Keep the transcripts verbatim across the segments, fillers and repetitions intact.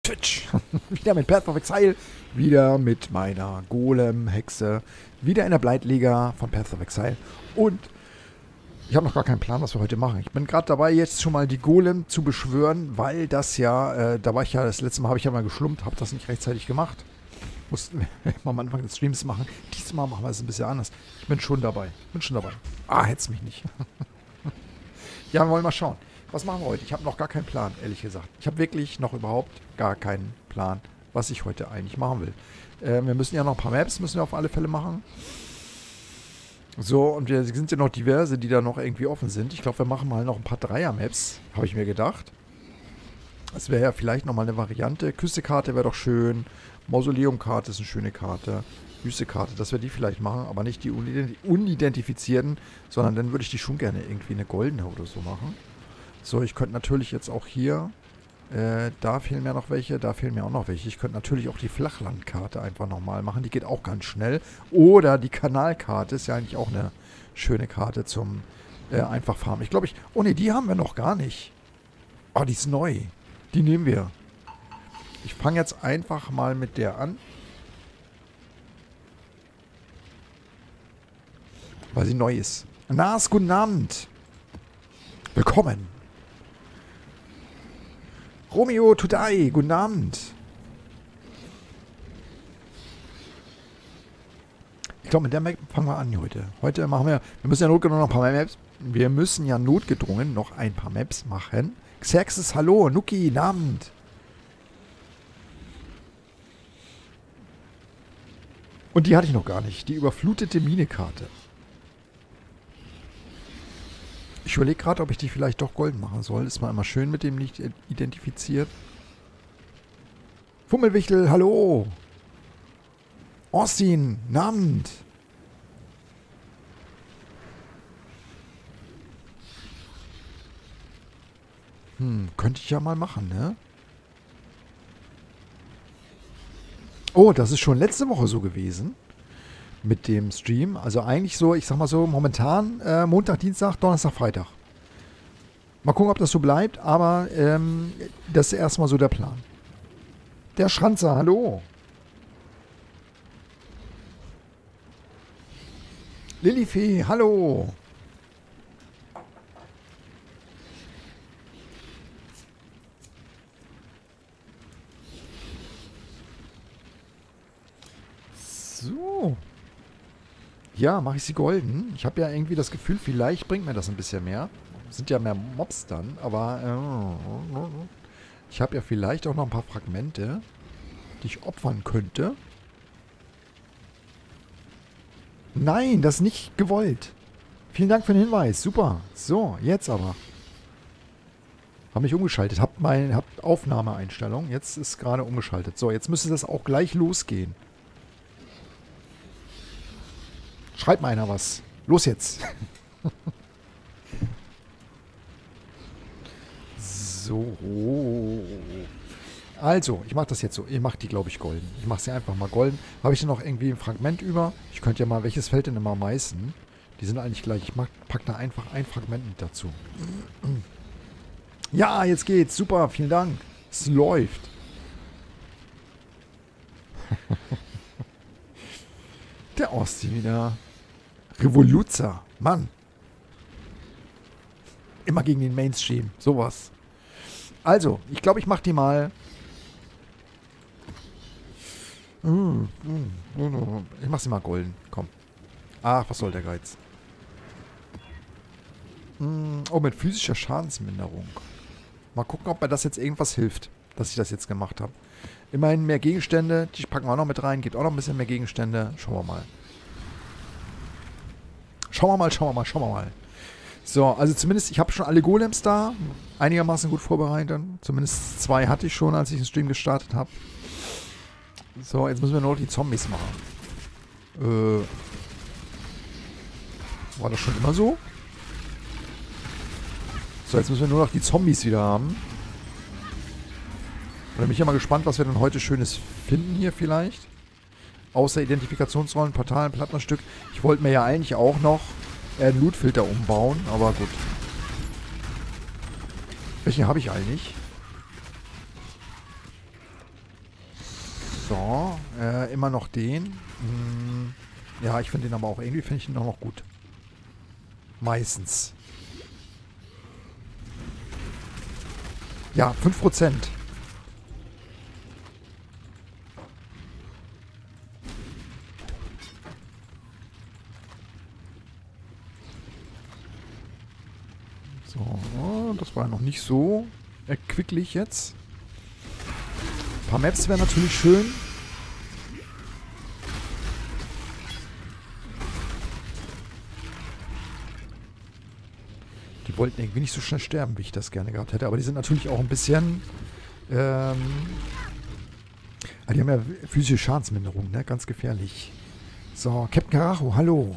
Twitch. Wieder mit Path of Exile, wieder mit meiner Golem-Hexe, wieder in der Bleitliga von Path of Exile. Und ich habe noch gar keinen Plan, was wir heute machen. Ich bin gerade dabei, jetzt schon mal die Golem zu beschwören, weil das ja, äh, da war ich ja, das letzte Mal habe ich ja mal geschlumpt, habe das nicht rechtzeitig gemacht. Mussten wir mal am Anfang des Streams machen. Diesmal machen wir es ein bisschen anders. Ich bin schon dabei. Bin schon dabei. Ah, hetz mich nicht. Ja, wir wollen mal schauen. Was machen wir heute? Ich habe noch gar keinen Plan, ehrlich gesagt. Ich habe wirklich noch überhaupt gar keinen Plan, was ich heute eigentlich machen will. Äh, wir müssen ja noch ein paar Maps, müssen wir auf alle Fälle machen. So, und wir sind ja noch diverse, die da noch irgendwie offen sind. Ich glaube, wir machen mal noch ein paar Dreier-Maps, habe ich mir gedacht. Das wäre ja vielleicht nochmal eine Variante. Küste-Karte wäre doch schön. Mausoleum-Karte ist eine schöne Karte. Wüste-Karte, dass wir die vielleicht machen, aber nicht die unidentifizierten, sondern dann würde ich die schon gerne irgendwie eine goldene oder so machen. So, ich könnte natürlich jetzt auch hier, äh, da fehlen mir noch welche, da fehlen mir auch noch welche. Ich könnte natürlich auch die Flachlandkarte einfach nochmal machen, die geht auch ganz schnell. Oder die Kanalkarte ist ja eigentlich auch eine schöne Karte zum äh, einfach farmen. Ich glaube, ich, oh ne, die haben wir noch gar nicht. Oh, die ist neu. Die nehmen wir. Ich fange jetzt einfach mal mit der an. Weil sie neu ist. Nas, guten Abend. Willkommen. Romeo Tudai, guten Abend. Ich glaube, mit der Map fangen wir an heute. Heute machen wir, wir müssen ja notgedrungen noch ein paar Maps, wir müssen ja notgedrungen noch ein paar Maps machen. Xerxes, hallo, Nuki, guten Abend. Und die hatte ich noch gar nicht, die überflutete Minekarte. Ich überlege gerade, ob ich die vielleicht doch golden machen soll. Ist mal immer schön mit dem nicht identifiziert. Fummelwichtel, hallo. Austin, Abend. Hm, könnte ich ja mal machen, ne? Oh, das ist schon letzte Woche so gewesen. Mit dem Stream. Also eigentlich so, ich sag mal so, momentan äh, Montag, Dienstag, Donnerstag, Freitag. Mal gucken, ob das so bleibt, aber ähm, das ist erstmal so der Plan. Der Schranzer, hallo. Lilifee, hallo. So. Ja, mache ich sie golden. Ich habe ja irgendwie das Gefühl, vielleicht bringt mir das ein bisschen mehr. Sind ja mehr Mobs dann, aber äh, ich habe ja vielleicht auch noch ein paar Fragmente, die ich opfern könnte. Nein, das ist nicht gewollt. Vielen Dank für den Hinweis. Super. So, jetzt aber. Habe mich umgeschaltet. Hab mein, hab Aufnahmeeinstellung. Jetzt ist gerade umgeschaltet. So, jetzt müsste das auch gleich losgehen. Schreibt mal einer was. Los jetzt. So. Also, ich mache das jetzt so. Ich mache die, glaube ich, golden. Ich mache sie einfach mal golden. Habe ich denn noch irgendwie ein Fragment über? Ich könnte ja mal, welches fällt denn immer am meisten? Die sind eigentlich gleich. Ich packe da einfach ein Fragment mit dazu. Ja, jetzt geht's. Super, vielen Dank. Es läuft. Der Ossi wieder. Revoluzer. Mann. Immer gegen den Mainstream. Sowas. Also, ich glaube, ich mache die mal. Ich mache sie mal golden. Komm. Ach, was soll der Geiz? Oh, mit physischer Schadensminderung. Mal gucken, ob mir das jetzt irgendwas hilft, dass ich das jetzt gemacht habe. Immerhin mehr Gegenstände. Die packen wir auch noch mit rein. Gibt auch noch ein bisschen mehr Gegenstände. Schauen wir mal. Schauen wir mal, schauen wir mal, schauen wir mal. So, also zumindest, ich habe schon alle Golems da. Einigermaßen gut vorbereitet. Zumindest zwei hatte ich schon, als ich den Stream gestartet habe. So, jetzt müssen wir nur noch die Zombies machen. Äh. War das schon immer so? So, jetzt müssen wir nur noch die Zombies wieder haben. Da bin ich ja mal gespannt, was wir denn heute Schönes finden hier vielleicht. Außer Identifikationsrollen, Portalen, Plattnerstück. Ich wollte mir ja eigentlich auch noch äh, einen Lootfilter umbauen, aber gut. Welchen habe ich eigentlich? So, äh, immer noch den. Hm, ja, ich finde den aber auch irgendwie, finde ich ihn auch noch gut. Meistens. Ja, fünf Prozent. So, das war noch nicht so erquicklich jetzt. Ein paar Maps wären natürlich schön. Die wollten irgendwie nicht so schnell sterben, wie ich das gerne gehabt hätte. Aber die sind natürlich auch ein bisschen... Ähm, ah, die haben ja physische Schadensminderung, ne? Ganz gefährlich. So, Captain Karacho, hallo.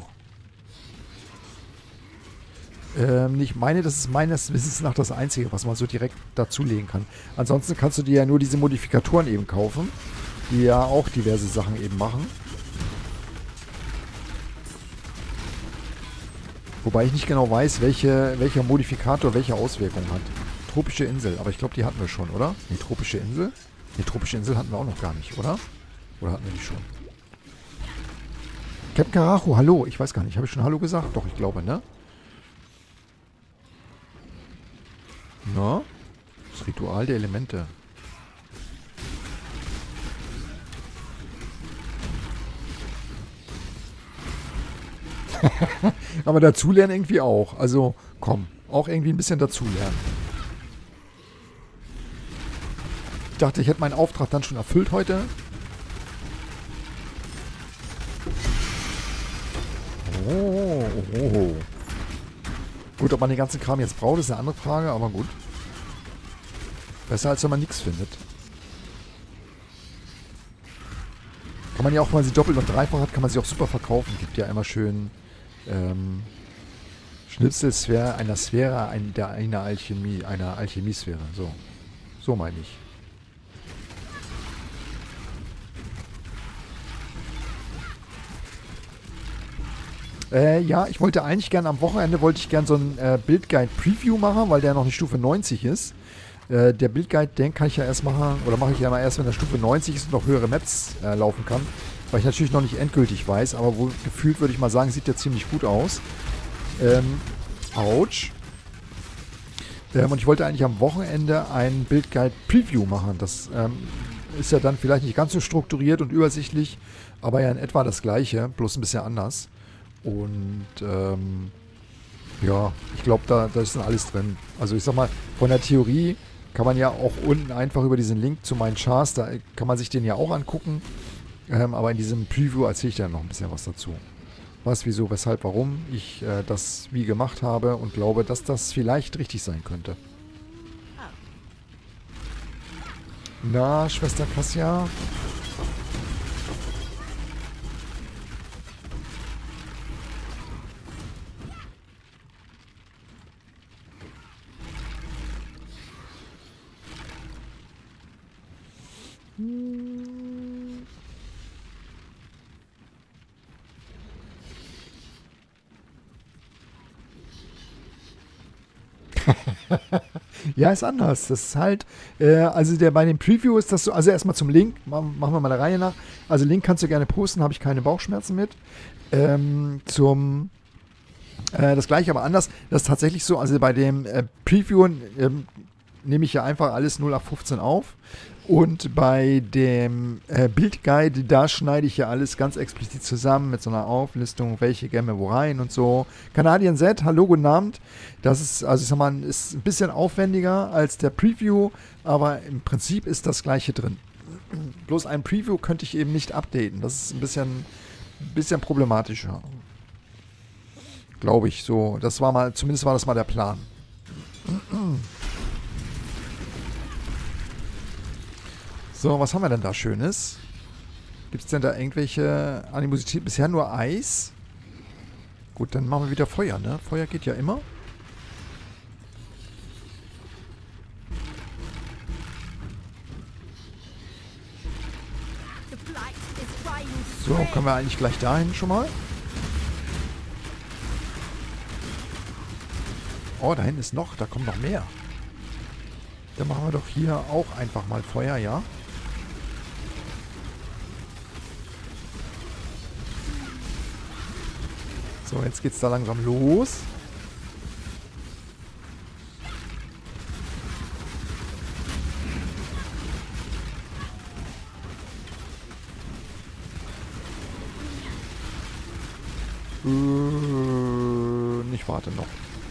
Ähm, ich meine, das ist meines Wissens nach das Einzige, was man so direkt dazulegen kann. Ansonsten kannst du dir ja nur diese Modifikatoren eben kaufen, die ja auch diverse Sachen eben machen. Wobei ich nicht genau weiß, welche, welcher Modifikator welche Auswirkungen hat. Tropische Insel, aber ich glaube, die hatten wir schon, oder? Nee, tropische Insel? Nee, tropische Insel hatten wir auch noch gar nicht, oder? Oder hatten wir die schon? Captain Karacho, hallo. Ich weiß gar nicht, habe ich schon Hallo gesagt? Doch, ich glaube, ne? Na? Das Ritual der Elemente. Aber dazulernen irgendwie auch. Also, komm, auch irgendwie ein bisschen dazulernen. Ich dachte, ich hätte meinen Auftrag dann schon erfüllt heute. Oh, oh, oh. Gut, ob man den ganzen Kram jetzt braucht, ist eine andere Frage, aber gut. Besser, als wenn man nichts findet. Kann man ja auch, wenn man sie doppelt und dreifach hat, kann man sie auch super verkaufen. Gibt ja immer schön ähm, Schnitzel einer Sphäre, ein, der, einer Alchemie, einer Alchemiesphäre. So. So meine ich. Äh, ja, ich wollte eigentlich gerne am Wochenende, wollte ich gerne so ein äh, Build-Guide-Preview machen, weil der noch nicht Stufe neunzig ist. Äh, der Build-Guide, den kann ich ja erst machen, oder mache ich ja mal erst, wenn der Stufe neunzig ist und noch höhere Maps äh, laufen kann. Weil ich natürlich noch nicht endgültig weiß, aber wohl gefühlt würde ich mal sagen, sieht der ziemlich gut aus. Ähm, ouch. Ähm, und ich wollte eigentlich am Wochenende ein Build-Guide-Preview machen. Das ähm, ist ja dann vielleicht nicht ganz so strukturiert und übersichtlich, aber ja in etwa das gleiche, bloß ein bisschen anders. Und ähm, ja, ich glaube, da, da ist dann alles drin. Also ich sag mal, von der Theorie kann man ja auch unten einfach über diesen Link zu meinen Charts, da kann man sich den ja auch angucken. Ähm, aber in diesem Preview erzähle ich dann noch ein bisschen was dazu. Was, wieso, weshalb, warum ich äh, das wie gemacht habe und glaube, dass das vielleicht richtig sein könnte. Na, Schwester Kassia? Ja, ist anders. Das ist halt, äh, also der bei dem Preview ist das so, also erstmal zum Link, machen wir mal der Reihe nach. Also Link kannst du gerne posten, habe ich keine Bauchschmerzen mit. Ähm, zum, äh, das gleiche, aber anders. Das ist tatsächlich so, also bei dem äh, Preview ähm, nehme ich ja einfach alles null acht fünfzehn auf. Und bei dem äh, Bildguide, da schneide ich ja alles ganz explizit zusammen mit so einer Auflistung, welche Gemme wo rein und so. Canadian Z, hallo, guten Abend. Das ist, also ich sag mal, ist ein bisschen aufwendiger als der Preview, aber im Prinzip ist das gleiche drin. Bloß ein Preview könnte ich eben nicht updaten. Das ist ein bisschen, ein bisschen problematischer. Glaube ich so. Das war mal, zumindest war das mal der Plan. So, was haben wir denn da Schönes? Gibt es denn da irgendwelche Animosität? Bisher nur Eis. Gut, dann machen wir wieder Feuer, ne? Feuer geht ja immer. So, können wir eigentlich gleich dahin schon mal? Oh, da hinten ist noch, da kommt noch mehr. Dann machen wir doch hier auch einfach mal Feuer, ja? So, jetzt geht's da langsam los. Äh, nicht warte noch.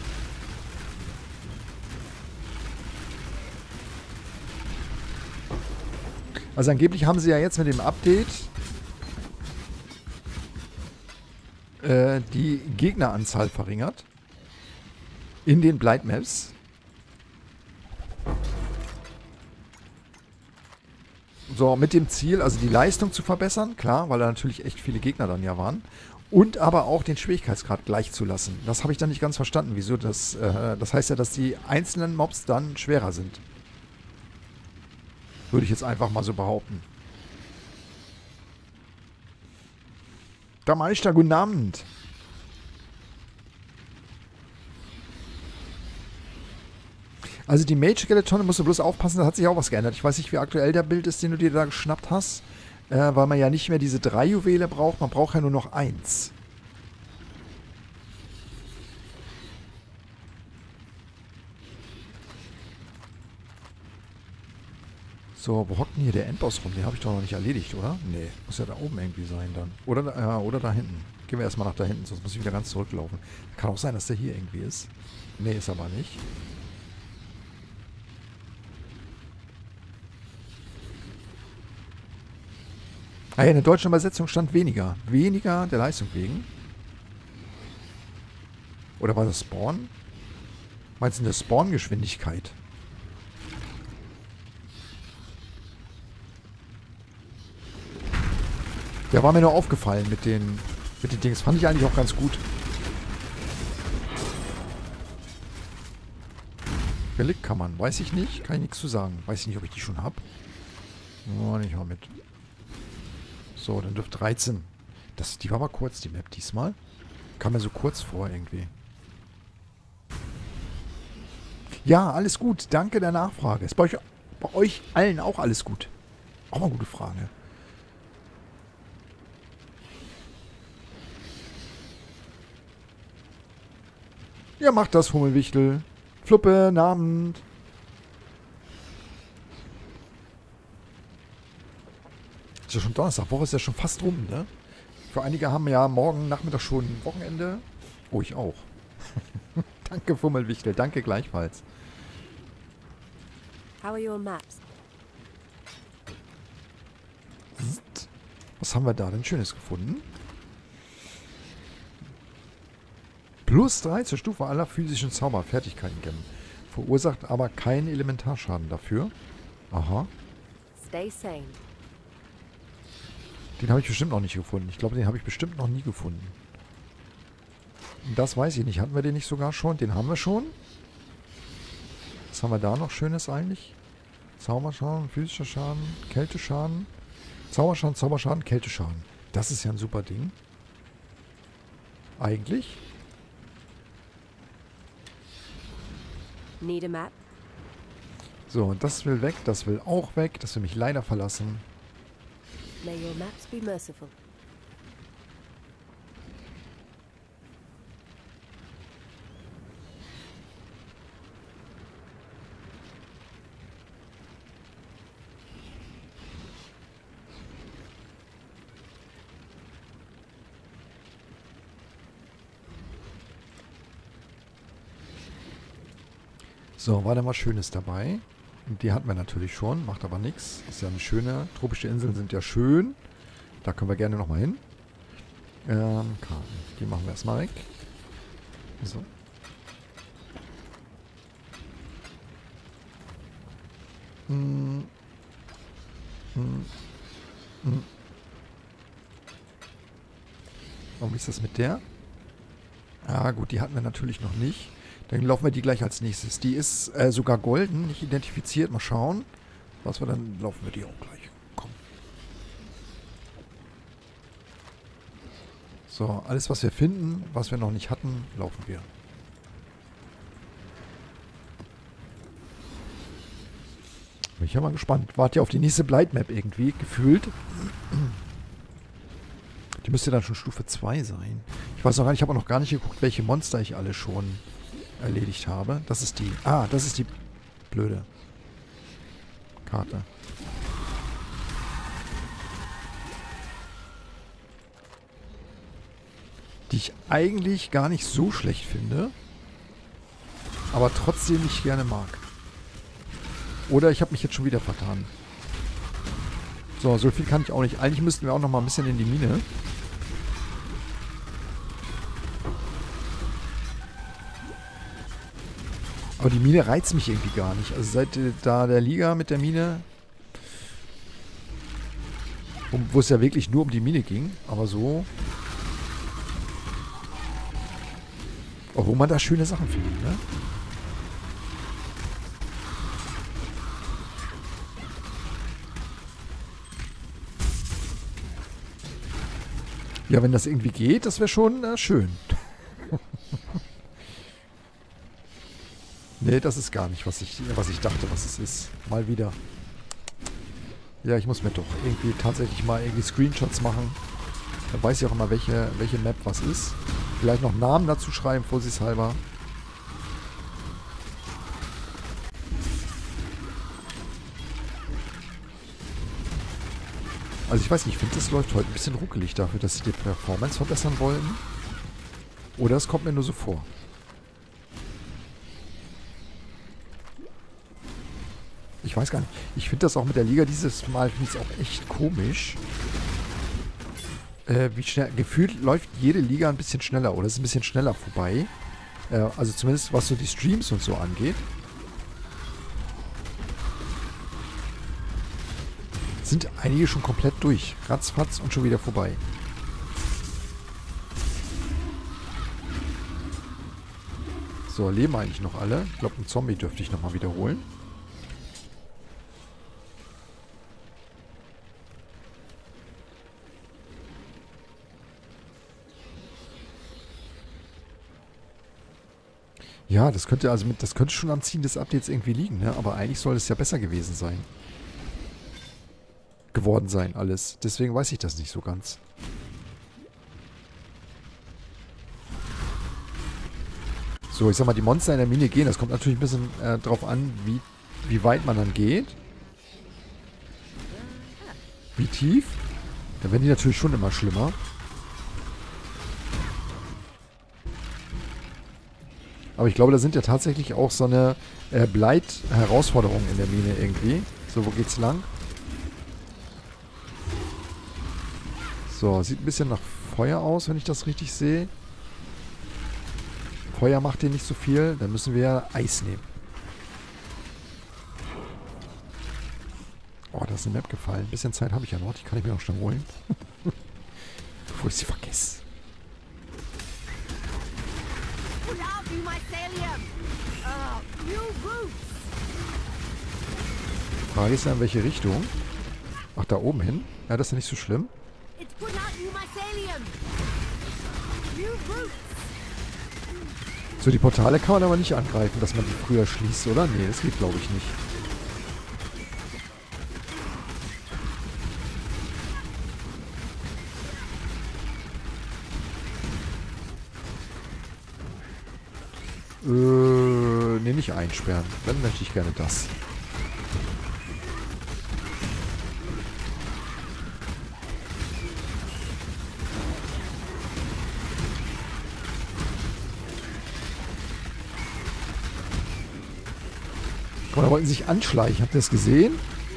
Also angeblich haben sie ja jetzt mit dem Update äh, die Gegneranzahl verringert. In den Blight Maps. So, mit dem Ziel, also die Leistung zu verbessern, klar, weil da natürlich echt viele Gegner dann ja waren. Und aber auch den Schwierigkeitsgrad gleich zu lassen. Das habe ich dann nicht ganz verstanden, wieso das... Äh, das heißt ja, dass die einzelnen Mobs dann schwerer sind. Würde ich jetzt einfach mal so behaupten. Der Meister, guten Abend. Also die Mage-Skeletone, musst du bloß aufpassen, da hat sich auch was geändert. Ich weiß nicht, wie aktuell der Bild ist, den du dir da geschnappt hast. Äh, weil man ja nicht mehr diese drei Juwele braucht, man braucht ja nur noch eins. So, wo hockt denn hier der Endboss rum? Den habe ich doch noch nicht erledigt, oder? Nee, muss ja da oben irgendwie sein dann. Oder da, ja, oder da hinten. Gehen wir erstmal nach da hinten, sonst muss ich wieder ganz zurücklaufen. Kann auch sein, dass der hier irgendwie ist. Nee, ist aber nicht. Ah ja, in der deutschen Übersetzung stand weniger. Weniger der Leistung wegen. Oder war das Spawn? Meinst du eine Spawn-Geschwindigkeit? Der war mir nur aufgefallen mit den, mit den Dings. Fand ich eigentlich auch ganz gut. Relikt kann man. Weiß ich nicht. Kann ich nichts zu sagen. Weiß ich nicht, ob ich die schon habe. Oh, nicht mal mit. So, dann dürfte dreizehn. Das, die war aber kurz, die Map diesmal. Kam mir so kurz vor irgendwie. Ja, alles gut. Danke der Nachfrage. Ist bei euch, bei euch allen auch alles gut? Auch mal eine gute Frage. Ja, macht das, Hummelwichtel. Fluppe, Abend. Ist ja schon Donnerstag. Woche ist ja schon fast rum, ne? Für einige haben ja morgen Nachmittag schon Wochenende. Oh, ich auch. Danke, Fummelwichtel. Danke gleichfalls. How are your maps? Was haben wir da denn Schönes gefunden? Plus drei zur Stufe aller physischen Zauberfertigkeiten kennen. Verursacht aber keinen Elementarschaden dafür. Aha. Stay sane. Den habe ich bestimmt noch nicht gefunden. Ich glaube, den habe ich bestimmt noch nie gefunden. Das weiß ich nicht. Hatten wir den nicht sogar schon? Den haben wir schon. Was haben wir da noch Schönes eigentlich? Zauberschaden, physischer Schaden, Kälteschaden. Zauberschaden, Zauberschaden, Kälteschaden. Das ist ja ein super Ding. Eigentlich. Need a map? So, und das will weg, das will auch weg. Das will mich leider verlassen. May your maps be merciful. So, war da was Schönes dabei. Die hatten wir natürlich schon, macht aber nichts. Ist ja eine schöne, tropische Inseln sind ja schön. Da können wir gerne nochmal hin. Ähm, Karten. Die machen wir erstmal weg. So. Hm. Hm. Hm. Und wie ist das mit der? Ah gut, die hatten wir natürlich noch nicht. Dann laufen wir die gleich als nächstes. Die ist äh, sogar golden, nicht identifiziert. Mal schauen. Was wir dann, laufen wir die auch gleich. Komm. So, alles was wir finden, was wir noch nicht hatten, laufen wir. Bin ich ja mal gespannt. Wart ihr auf die nächste Blight Map irgendwie, gefühlt. Die müsste dann schon Stufe zwei sein. Ich weiß noch gar nicht, ich habe auch noch gar nicht geguckt, welche Monster ich alle schon erledigt habe. Das ist die... Ah, das ist die blöde Karte. Die ich eigentlich gar nicht so schlecht finde, aber trotzdem nicht gerne mag. Oder ich habe mich jetzt schon wieder vertan. So, so viel kann ich auch nicht. Eigentlich müssten wir auch noch mal ein bisschen in die Mine. Aber die Mine reizt mich irgendwie gar nicht. Also seit äh, da der Liga mit der Mine, um, wo es ja wirklich nur um die Mine ging, aber so... Obwohl man da schöne Sachen findet, ne? Ja, wenn das irgendwie geht, das wäre schon äh, schön. Nee, das ist gar nicht, was ich, was ich dachte, was es ist. Mal wieder. Ja, ich muss mir doch irgendwie tatsächlich mal irgendwie Screenshots machen. Dann weiß ich auch immer, welche, welche Map was ist. Vielleicht noch Namen dazu schreiben, vorsichtshalber. Also ich weiß nicht, ich finde, das läuft heute ein bisschen ruckelig dafür, dass sie die Performance verbessern wollen. Oder es kommt mir nur so vor. Ich weiß gar nicht. Ich finde das auch mit der Liga dieses Mal, finde ich es auch echt komisch. Äh, wie schnell, gefühlt läuft jede Liga ein bisschen schneller oder ist ein bisschen schneller vorbei. Äh, also zumindest was so die Streams und so angeht. Sind einige schon komplett durch. Ratzfatz und schon wieder vorbei. So, leben eigentlich noch alle. Ich glaube, einen Zombie dürfte ich nochmal wiederholen. Ja, das könnte also mit, das könnte schon am Ziehen des Updates irgendwie liegen, ne? Aber eigentlich soll es ja besser gewesen sein. Geworden sein, alles. Deswegen weiß ich das nicht so ganz. So, ich sag mal, die Monster in der Mine gehen. Das kommt natürlich ein bisschen äh, drauf an, wie, wie weit man dann geht. Wie tief. Dann werden die natürlich schon immer schlimmer. Aber ich glaube, da sind ja tatsächlich auch so eine äh, Bleit-Herausforderung in der Mine irgendwie. So, wo geht's lang? So, sieht ein bisschen nach Feuer aus, wenn ich das richtig sehe. Feuer macht hier nicht so viel. Dann müssen wir Eis nehmen. Oh, da ist eine Map gefallen. Ein bisschen Zeit habe ich ja noch. Die kann ich mir auch schon holen. Bevor ich sie vergesse. Frage ist ja, in welche Richtung? Ach, da oben hin? Ja, das ist ja nicht so schlimm. So, die Portale kann man aber nicht angreifen, dass man die früher schließt, oder? Nee, das geht, glaube ich, nicht. Äh, nee, nicht einsperren. Dann möchte ich gerne das. Guck mal, da wollten sie sich anschleichen. Habt ihr das gesehen?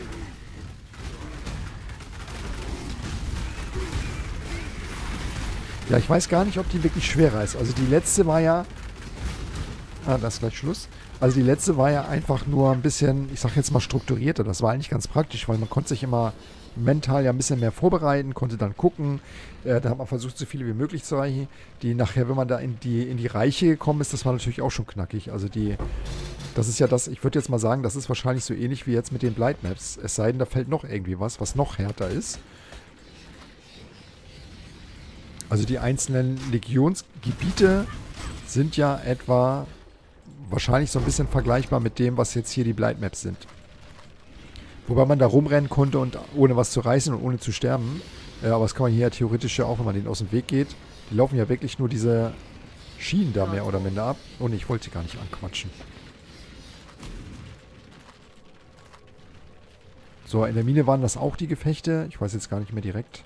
Ja, ich weiß gar nicht, ob die wirklich schwerer ist. Also die letzte war ja... Ah, das ist gleich Schluss. Also die letzte war ja einfach nur ein bisschen, ich sag jetzt mal, strukturierter. Das war eigentlich ganz praktisch, weil man konnte sich immer mental ja ein bisschen mehr vorbereiten, konnte dann gucken. Äh, da hat man versucht, so viele wie möglich zu erreichen. Die nachher, wenn man da in die, in die Reiche gekommen ist, das war natürlich auch schon knackig. Also die, das ist ja das, ich würde jetzt mal sagen, das ist wahrscheinlich so ähnlich wie jetzt mit den Blight Maps. Es sei denn, da fällt noch irgendwie was, was noch härter ist. Also die einzelnen Legionsgebiete sind ja etwa... wahrscheinlich so ein bisschen vergleichbar mit dem, was jetzt hier die Blight Maps sind. Wobei man da rumrennen konnte und ohne was zu reißen und ohne zu sterben. Ja, aber das kann man hier ja theoretisch ja auch, wenn man denen aus dem Weg geht. Die laufen ja wirklich nur diese Schienen da mehr oder minder ab. Oh ne, ich wollte sie gar nicht anquatschen. So, in der Mine waren das auch die Gefechte. Ich weiß jetzt gar nicht mehr direkt.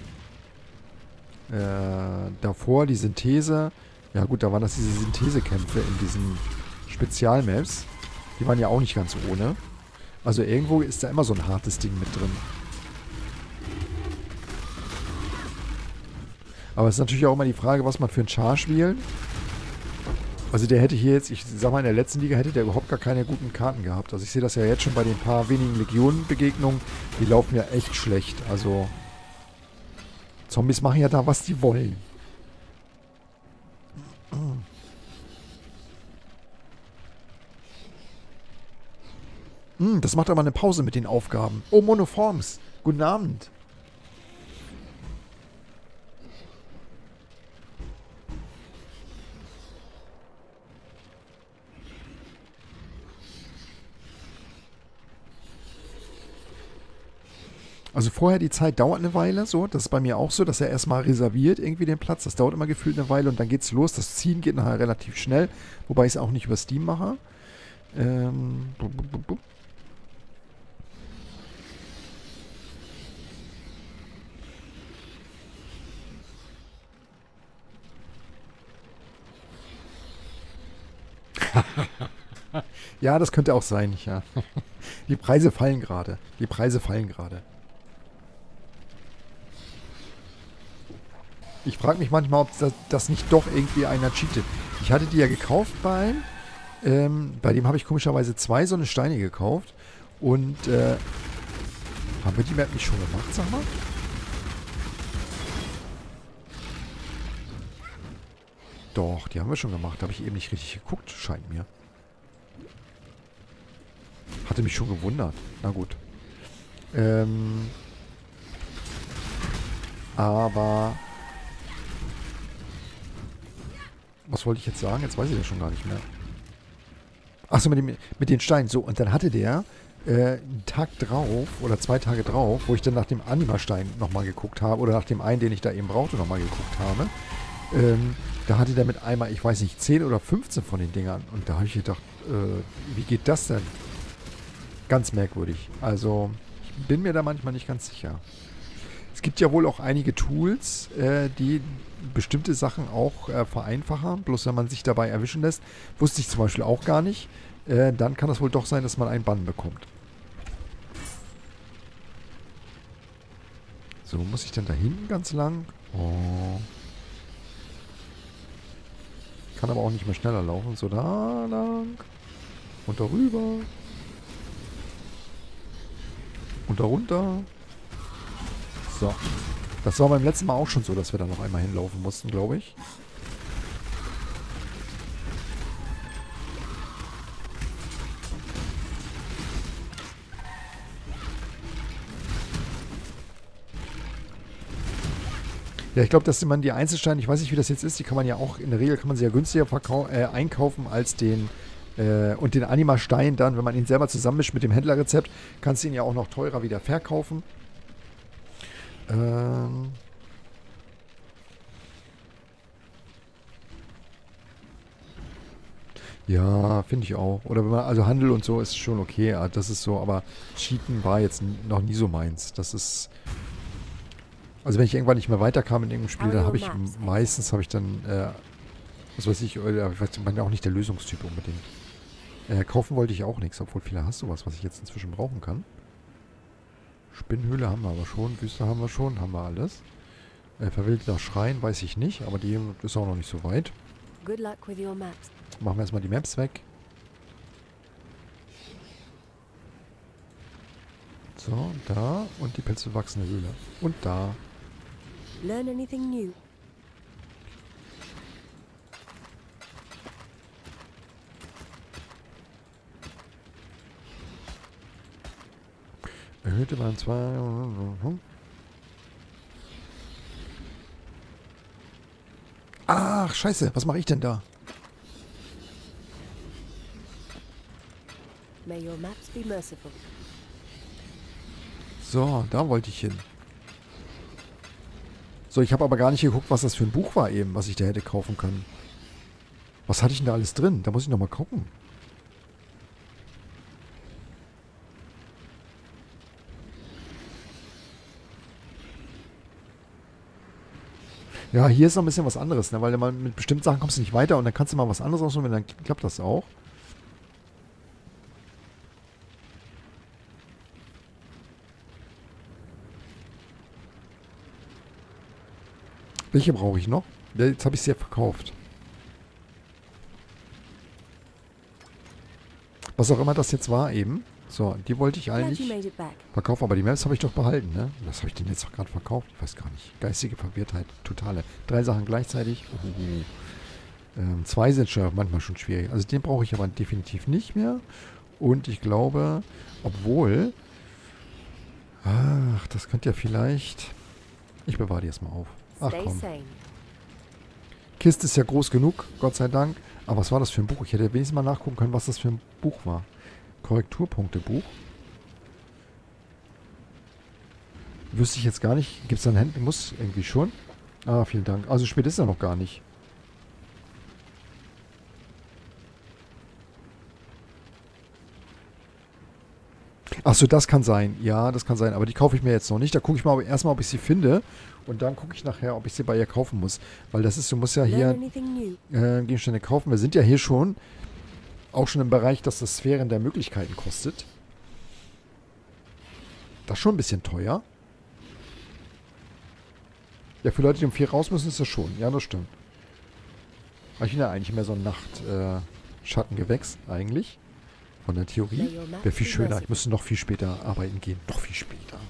Äh, davor die Synthese. Ja gut, da waren das diese Synthesekämpfe in diesen Spezialmaps. Die waren ja auch nicht ganz ohne. Also irgendwo ist da immer so ein hartes Ding mit drin. Aber es ist natürlich auch immer die Frage, was man für einen Char spielt. Also der hätte hier jetzt, ich sag mal in der letzten Liga, hätte der überhaupt gar keine guten Karten gehabt. Also ich sehe das ja jetzt schon bei den paar wenigen Legionen-Begegnungen. Die laufen ja echt schlecht. Also Zombies machen ja da, was die wollen. Hm, das macht aber eine Pause mit den Aufgaben. Oh, Monoforms. Guten Abend. Also vorher die Zeit dauert eine Weile, so. Das ist bei mir auch so, dass er erstmal reserviert irgendwie den Platz. Das dauert immer gefühlt eine Weile und dann geht's los. Das Ziehen geht nachher relativ schnell, wobei ich es auch nicht über Steam mache. Ähm. Bup, bup, bup. Ja, das könnte auch sein, ja. Die Preise fallen gerade. Die Preise fallen gerade. Ich frage mich manchmal, ob das, das nicht doch irgendwie einer cheatet. Ich hatte die ja gekauft bei ähm, bei dem habe ich komischerweise zwei so eine Steine gekauft. Und äh, haben wir die Map nicht schon gemacht, sag mal? Doch, die haben wir schon gemacht. Da habe ich eben nicht richtig geguckt, scheint mir. Hatte mich schon gewundert. Na gut. Ähm, aber was wollte ich jetzt sagen? Jetzt weiß ich das schon gar nicht mehr. Achso, mit, dem, mit den Steinen. So, und dann hatte der äh, einen Tag drauf oder zwei Tage drauf, wo ich dann nach dem Anima-Stein nochmal geguckt habe oder nach dem einen, den ich da eben brauchte, nochmal geguckt habe. Ähm, da hatte der mit einmal, ich weiß nicht, zehn oder fünfzehn von den Dingern. Und da habe ich gedacht, äh, wie geht das denn? Ganz merkwürdig. Also, ich bin mir da manchmal nicht ganz sicher. Es gibt ja wohl auch einige Tools, äh, die bestimmte Sachen auch äh, vereinfachen. Bloß wenn man sich dabei erwischen lässt, wusste ich zum Beispiel auch gar nicht. Äh, dann kann das wohl doch sein, dass man einen Bann bekommt. So, muss ich denn da hinten ganz lang? Oh. Kann aber auch nicht mehr schneller laufen. So, da lang. Und darüber. Und darunter. So. Das war beim letzten Mal auch schon so, dass wir da noch einmal hinlaufen mussten, glaube ich. Ja, ich glaube, dass man die Einzelsteine, ich weiß nicht, wie das jetzt ist, die kann man ja auch, in der Regel kann man sie ja günstiger äh, einkaufen als den, äh, und den Anima-Stein dann, wenn man ihn selber zusammenmischt mit dem Händlerrezept, kannst du ihn ja auch noch teurer wieder verkaufen. Ähm... Ja, finde ich auch. Oder wenn man, also Handel und so ist schon okay, ja, das ist so, aber Cheaten war jetzt noch nie so meins. Das ist, also wenn ich irgendwann nicht mehr weiterkam in irgendeinem Spiel, dann habe ich, meistens habe ich dann, äh, was weiß ich, oder ich weiß, ich bin ja auch nicht der Lösungstyp unbedingt. Äh, kaufen wollte ich auch nichts, obwohl viele hast du was, was ich jetzt inzwischen brauchen kann. Spinnhöhle haben wir aber schon, Wüste haben wir schon, haben wir alles. Äh, verwildeter Schrein weiß ich nicht, aber die ist auch noch nicht so weit. Good luck with your maps. Machen wir erstmal die Maps weg. So, da und die pilzbewachsene Höhle. Und da. Learn anything new? Erhöhte beim zwei. Ach, scheiße, was mache ich denn da? May your maps be merciful. So, da wollte ich hin. So, ich habe aber gar nicht geguckt, was das für ein Buch war eben, was ich da hätte kaufen können. Was hatte ich denn da alles drin? Da muss ich nochmal gucken. Ja, hier ist noch ein bisschen was anderes, ne? Weil man mit bestimmten Sachen kommst du nicht weiter und dann kannst du mal was anderes aussuchen, dann klappt das auch. Welche brauche ich noch? Ja, jetzt habe ich sie ja verkauft. Was auch immer das jetzt war eben. So, die wollte ich Glad you eigentlich made it back. verkaufen, aber die Maps habe ich doch behalten, ne? Was habe ich denn jetzt doch gerade verkauft? Ich weiß gar nicht. Geistige Verwirrtheit, totale. Drei Sachen gleichzeitig. Uh, ähm, zwei sind schon manchmal schon schwierig. Also den brauche ich aber definitiv nicht mehr. Und ich glaube, obwohl... Ach, das könnte ja vielleicht... Ich bewahre die erstmal auf. Ach Stay komm. sane. Kiste ist ja groß genug, Gott sei Dank. Aber was war das für ein Buch? Ich hätte wenigstens mal nachgucken können, was das für ein Buch war. Korrekturpunktebuch. Wüsste ich jetzt gar nicht. Gibt es da ein Händler? Muss irgendwie schon. Ah, vielen Dank. Also spät ist er noch gar nicht. Achso, das kann sein. Ja, das kann sein. Aber die kaufe ich mir jetzt noch nicht. Da gucke ich mal erstmal, ob ich sie finde. Und dann gucke ich nachher, ob ich sie bei ihr kaufen muss. Weil das ist, du musst ja Learn hier anything new. äh, Gegenstände kaufen. Wir sind ja hier schon auch schon im Bereich, dass das Sphären der Möglichkeiten kostet. Das ist schon ein bisschen teuer. Ja, für Leute, die um vier raus müssen, ist das schon. Ja, das stimmt. Aber ich bin ja eigentlich mehr so ein Nacht-Schattengewächs, äh, eigentlich. Von der Theorie. Wäre viel schöner. Ich müsste noch viel später arbeiten gehen. Noch viel später.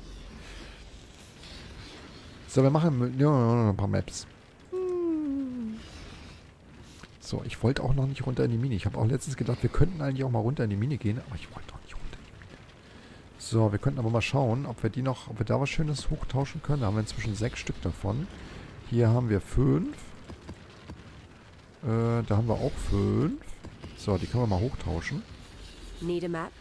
So, wir machen ja, noch ein paar Maps. So, ich wollte auch noch nicht runter in die Mine. Ich habe auch letztens gedacht, wir könnten eigentlich auch mal runter in die Mine gehen, aber ich wollte doch nicht runter in die Mine. So, wir könnten aber mal schauen, ob wir die noch, ob wir da was Schönes hochtauschen können. Da haben wir inzwischen sechs Stück davon. Hier haben wir fünf. Äh, da haben wir auch fünf. So, die können wir mal hochtauschen. Need a map?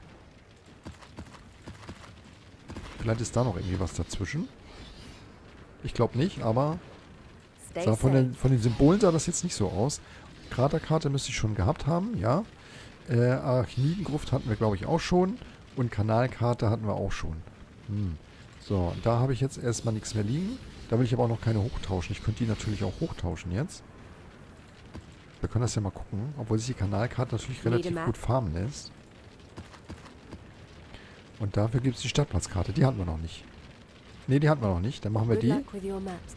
Vielleicht ist da noch irgendwie was dazwischen. Ich glaube nicht, aber Stay sah von, safe. den, von den Symbolen sah das jetzt nicht so aus. Kraterkarte müsste ich schon gehabt haben, ja. Äh, Arachnidengruft hatten wir, glaube ich, auch schon. Und Kanalkarte hatten wir auch schon. Hm. So, da habe ich jetzt erstmal nichts mehr liegen. Da will ich aber auch noch keine hochtauschen. Ich könnte die natürlich auch hochtauschen jetzt. Wir können das ja mal gucken, obwohl sich die Kanalkarte natürlich relativ gut farmen lässt. Und dafür gibt es die Stadtplatzkarte. Die hatten wir noch nicht. Ne, die hatten wir noch nicht. Dann machen wir Good die. luck with your maps.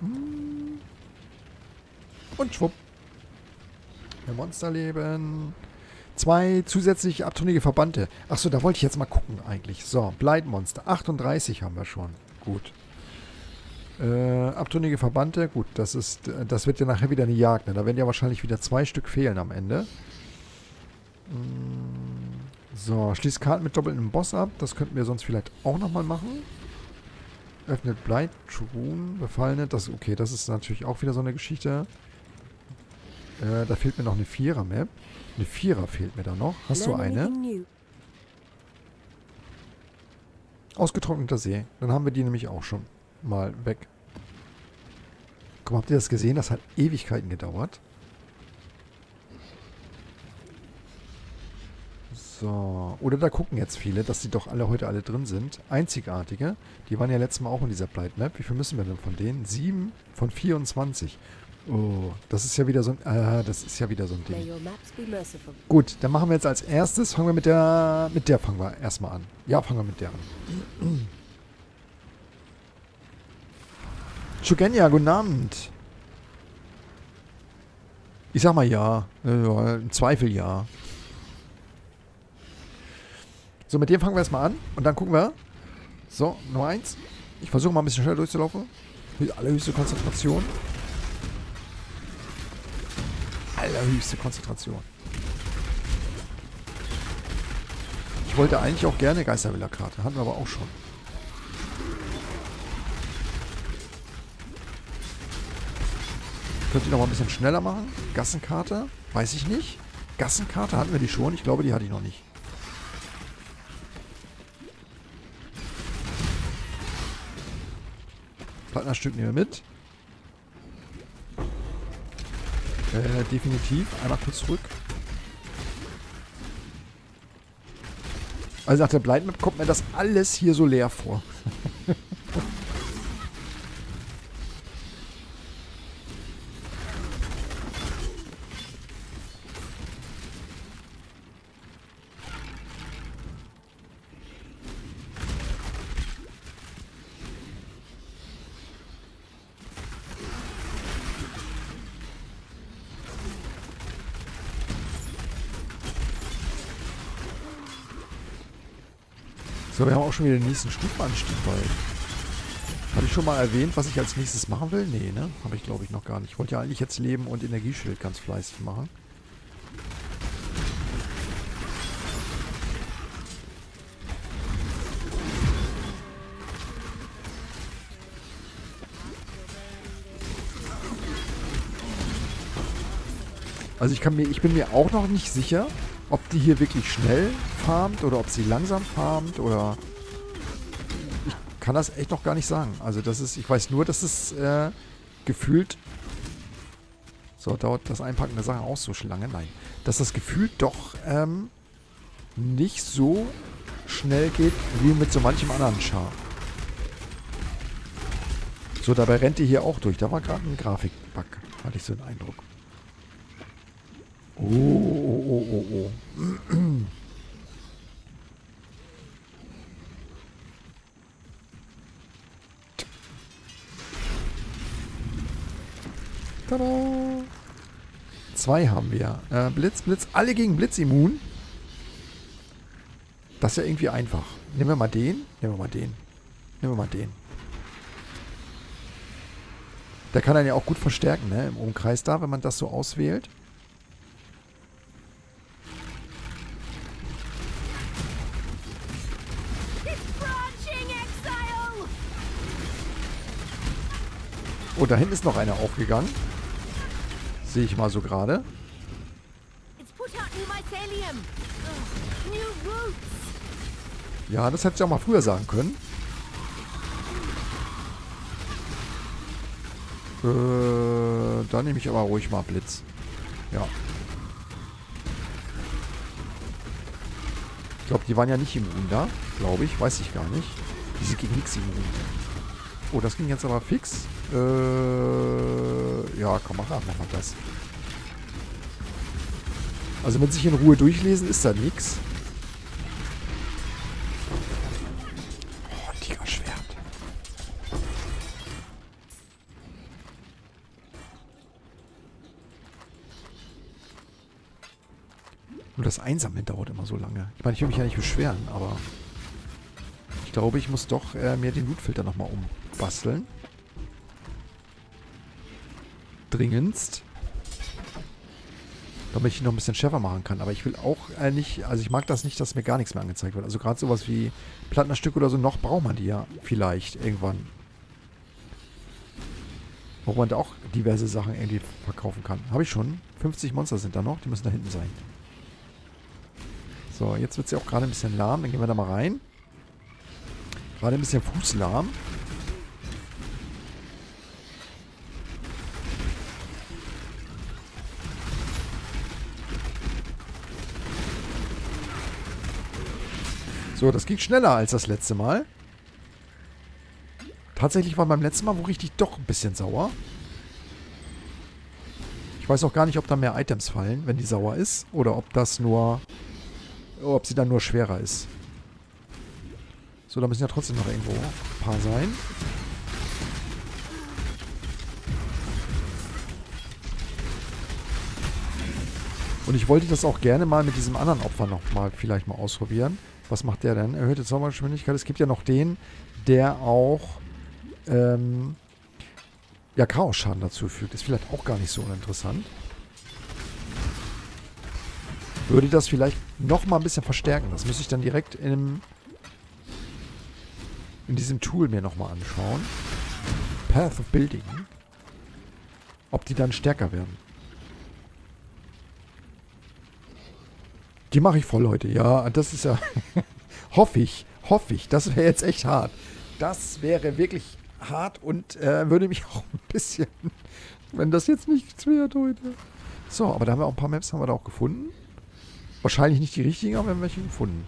Und schwupp. Mehr Monsterleben. Zwei zusätzliche abtrünnige Verbannte. Achso, da wollte ich jetzt mal gucken eigentlich. So, Bleitmonster. achtunddreißig haben wir schon. Gut. Äh, abtrünnige Verbannte. Gut, das ist, das wird ja nachher wieder eine Jagd. Ne? Da werden ja wahrscheinlich wieder zwei Stück fehlen am Ende. So, schließt Karten mit doppeltem Boss ab. Das könnten wir sonst vielleicht auch nochmal machen. Öffnet Bleittruhen. Befallene. Das, okay, das ist natürlich auch wieder so eine Geschichte. Äh, da fehlt mir noch eine Vierer-Map. Eine Vierer fehlt mir da noch. Hast du eine? Ausgetrockneter See. Dann haben wir die nämlich auch schon mal weg. Guck mal, habt ihr das gesehen? Das hat Ewigkeiten gedauert. So. Oder da gucken jetzt viele, dass die doch alle heute alle drin sind. Einzigartige. Die waren ja letztes Mal auch in dieser Blight-Map. Wie viel müssen wir denn von denen? Sieben von vierundzwanzig. Oh, das ist ja wieder so ein... Ah, das ist ja wieder so ein Ding. Gut, dann machen wir jetzt als erstes, fangen wir mit der... Mit der fangen wir erstmal an. Ja, fangen wir mit der an. Shugenya, guten Abend. Ich sag mal ja. ja. Im Zweifel ja. So, mit dem fangen wir erstmal an. Und dann gucken wir. So, Nummer eins. Ich versuche mal ein bisschen schneller durchzulaufen. Allerhöchste Konzentration. Allerhöchste Konzentration. Ich wollte eigentlich auch gerne Geistervilla-Karte. Hatten wir aber auch schon. Könnt ihr noch mal ein bisschen schneller machen? Gassenkarte? Weiß ich nicht. Gassenkarte hatten wir die schon. Ich glaube, die hatte ich noch nicht. Plattnerstück nehmen wir mit. Äh, definitiv. Einmal kurz zurück. Also nach der Blight Map kommt mir das alles hier so leer vor. So, wir haben auch schon wieder den nächsten Stufenanstieg bald. Habe ich schon mal erwähnt, was ich als nächstes machen will? Nee, ne? Habe ich glaube ich noch gar nicht. Ich wollte ja eigentlich jetzt Leben und Energieschild ganz fleißig machen. Also ich kann mir, ich bin mir auch noch nicht sicher, ob die hier wirklich schnell farmt oder ob sie langsam farmt oder... Ich kann das echt noch gar nicht sagen. Also das ist, ich weiß nur, dass es äh, gefühlt... So, dauert das Einpacken der Sachen auch so lange? Nein. Dass das gefühlt doch ähm, nicht so schnell geht wie mit so manchem anderen Char. So, dabei rennt die hier auch durch. Da war gerade ein Grafikbug, hatte ich so den Eindruck. Oh, oh, oh, oh, oh. Tada! Zwei haben wir. Äh, Blitz, Blitz. Alle gegen Blitz immun. Das ist ja irgendwie einfach. Nehmen wir mal den. Nehmen wir mal den. Nehmen wir mal den. Der kann dann ja auch gut verstärken, ne? Im Umkreis da, wenn man das so auswählt. Oh, da hinten ist noch einer aufgegangen. Sehe ich mal so gerade. Ja, das hätte ich auch mal früher sagen können. Äh, da nehme ich aber ruhig mal Blitz. Ja. Ich glaube, die waren ja nicht immun da. Glaube ich. Weiß ich gar nicht. Die sind gegen nichts immun. Oh, das ging jetzt aber fix. Äh, ja, komm, mach einfach mal das. Also mit sich in Ruhe durchlesen ist da nichts. Oh, Tigerschwert. Nur das Einsammeln dauert immer so lange. Ich meine, ich will mich ja nicht beschweren, aber ich glaube, ich muss doch äh, mir den Lootfilter nochmal umbasteln. Dringendst. Damit ich noch ein bisschen schärfer machen kann. Aber ich will auch äh, nicht, also ich mag das nicht, dass mir gar nichts mehr angezeigt wird. Also gerade sowas wie Plattnerstück oder so, noch braucht man die ja vielleicht irgendwann. Wo man da auch diverse Sachen irgendwie verkaufen kann. Habe ich schon. fünfzig Monster sind da noch, die müssen da hinten sein. So, jetzt wird sie auch gerade ein bisschen lahm. Dann gehen wir da mal rein. Gerade ein bisschen fußlahm. So, das ging schneller als das letzte Mal. Tatsächlich war beim letzten Mal wo richtig doch ein bisschen sauer. Ich weiß auch gar nicht, ob da mehr Items fallen, wenn die sauer ist. Oder ob das nur... Ob sie dann nur schwerer ist. So, da müssen ja trotzdem noch irgendwo ein paar sein. Und ich wollte das auch gerne mal mit diesem anderen Opfer noch mal vielleicht mal ausprobieren. Was macht der denn? Erhöhte Zaubergeschwindigkeit. Es gibt ja noch den, der auch ähm, ja, Chaos-Schaden dazu fügt. Ist vielleicht auch gar nicht so uninteressant. Würde das vielleicht noch mal ein bisschen verstärken. Das müsste ich dann direkt in, in diesem Tool mir noch mal anschauen. Path of Building. Ob die dann stärker werden. Die mache ich voll heute. Ja, das ist ja... hoffe ich. Hoffe ich. Das wäre jetzt echt hart. Das wäre wirklich hart und äh, würde mich auch ein bisschen, wenn das jetzt nichts wird heute. So, aber da haben wir auch ein paar Maps, haben wir da auch gefunden. Wahrscheinlich nicht die richtigen, aber wir haben welche gefunden.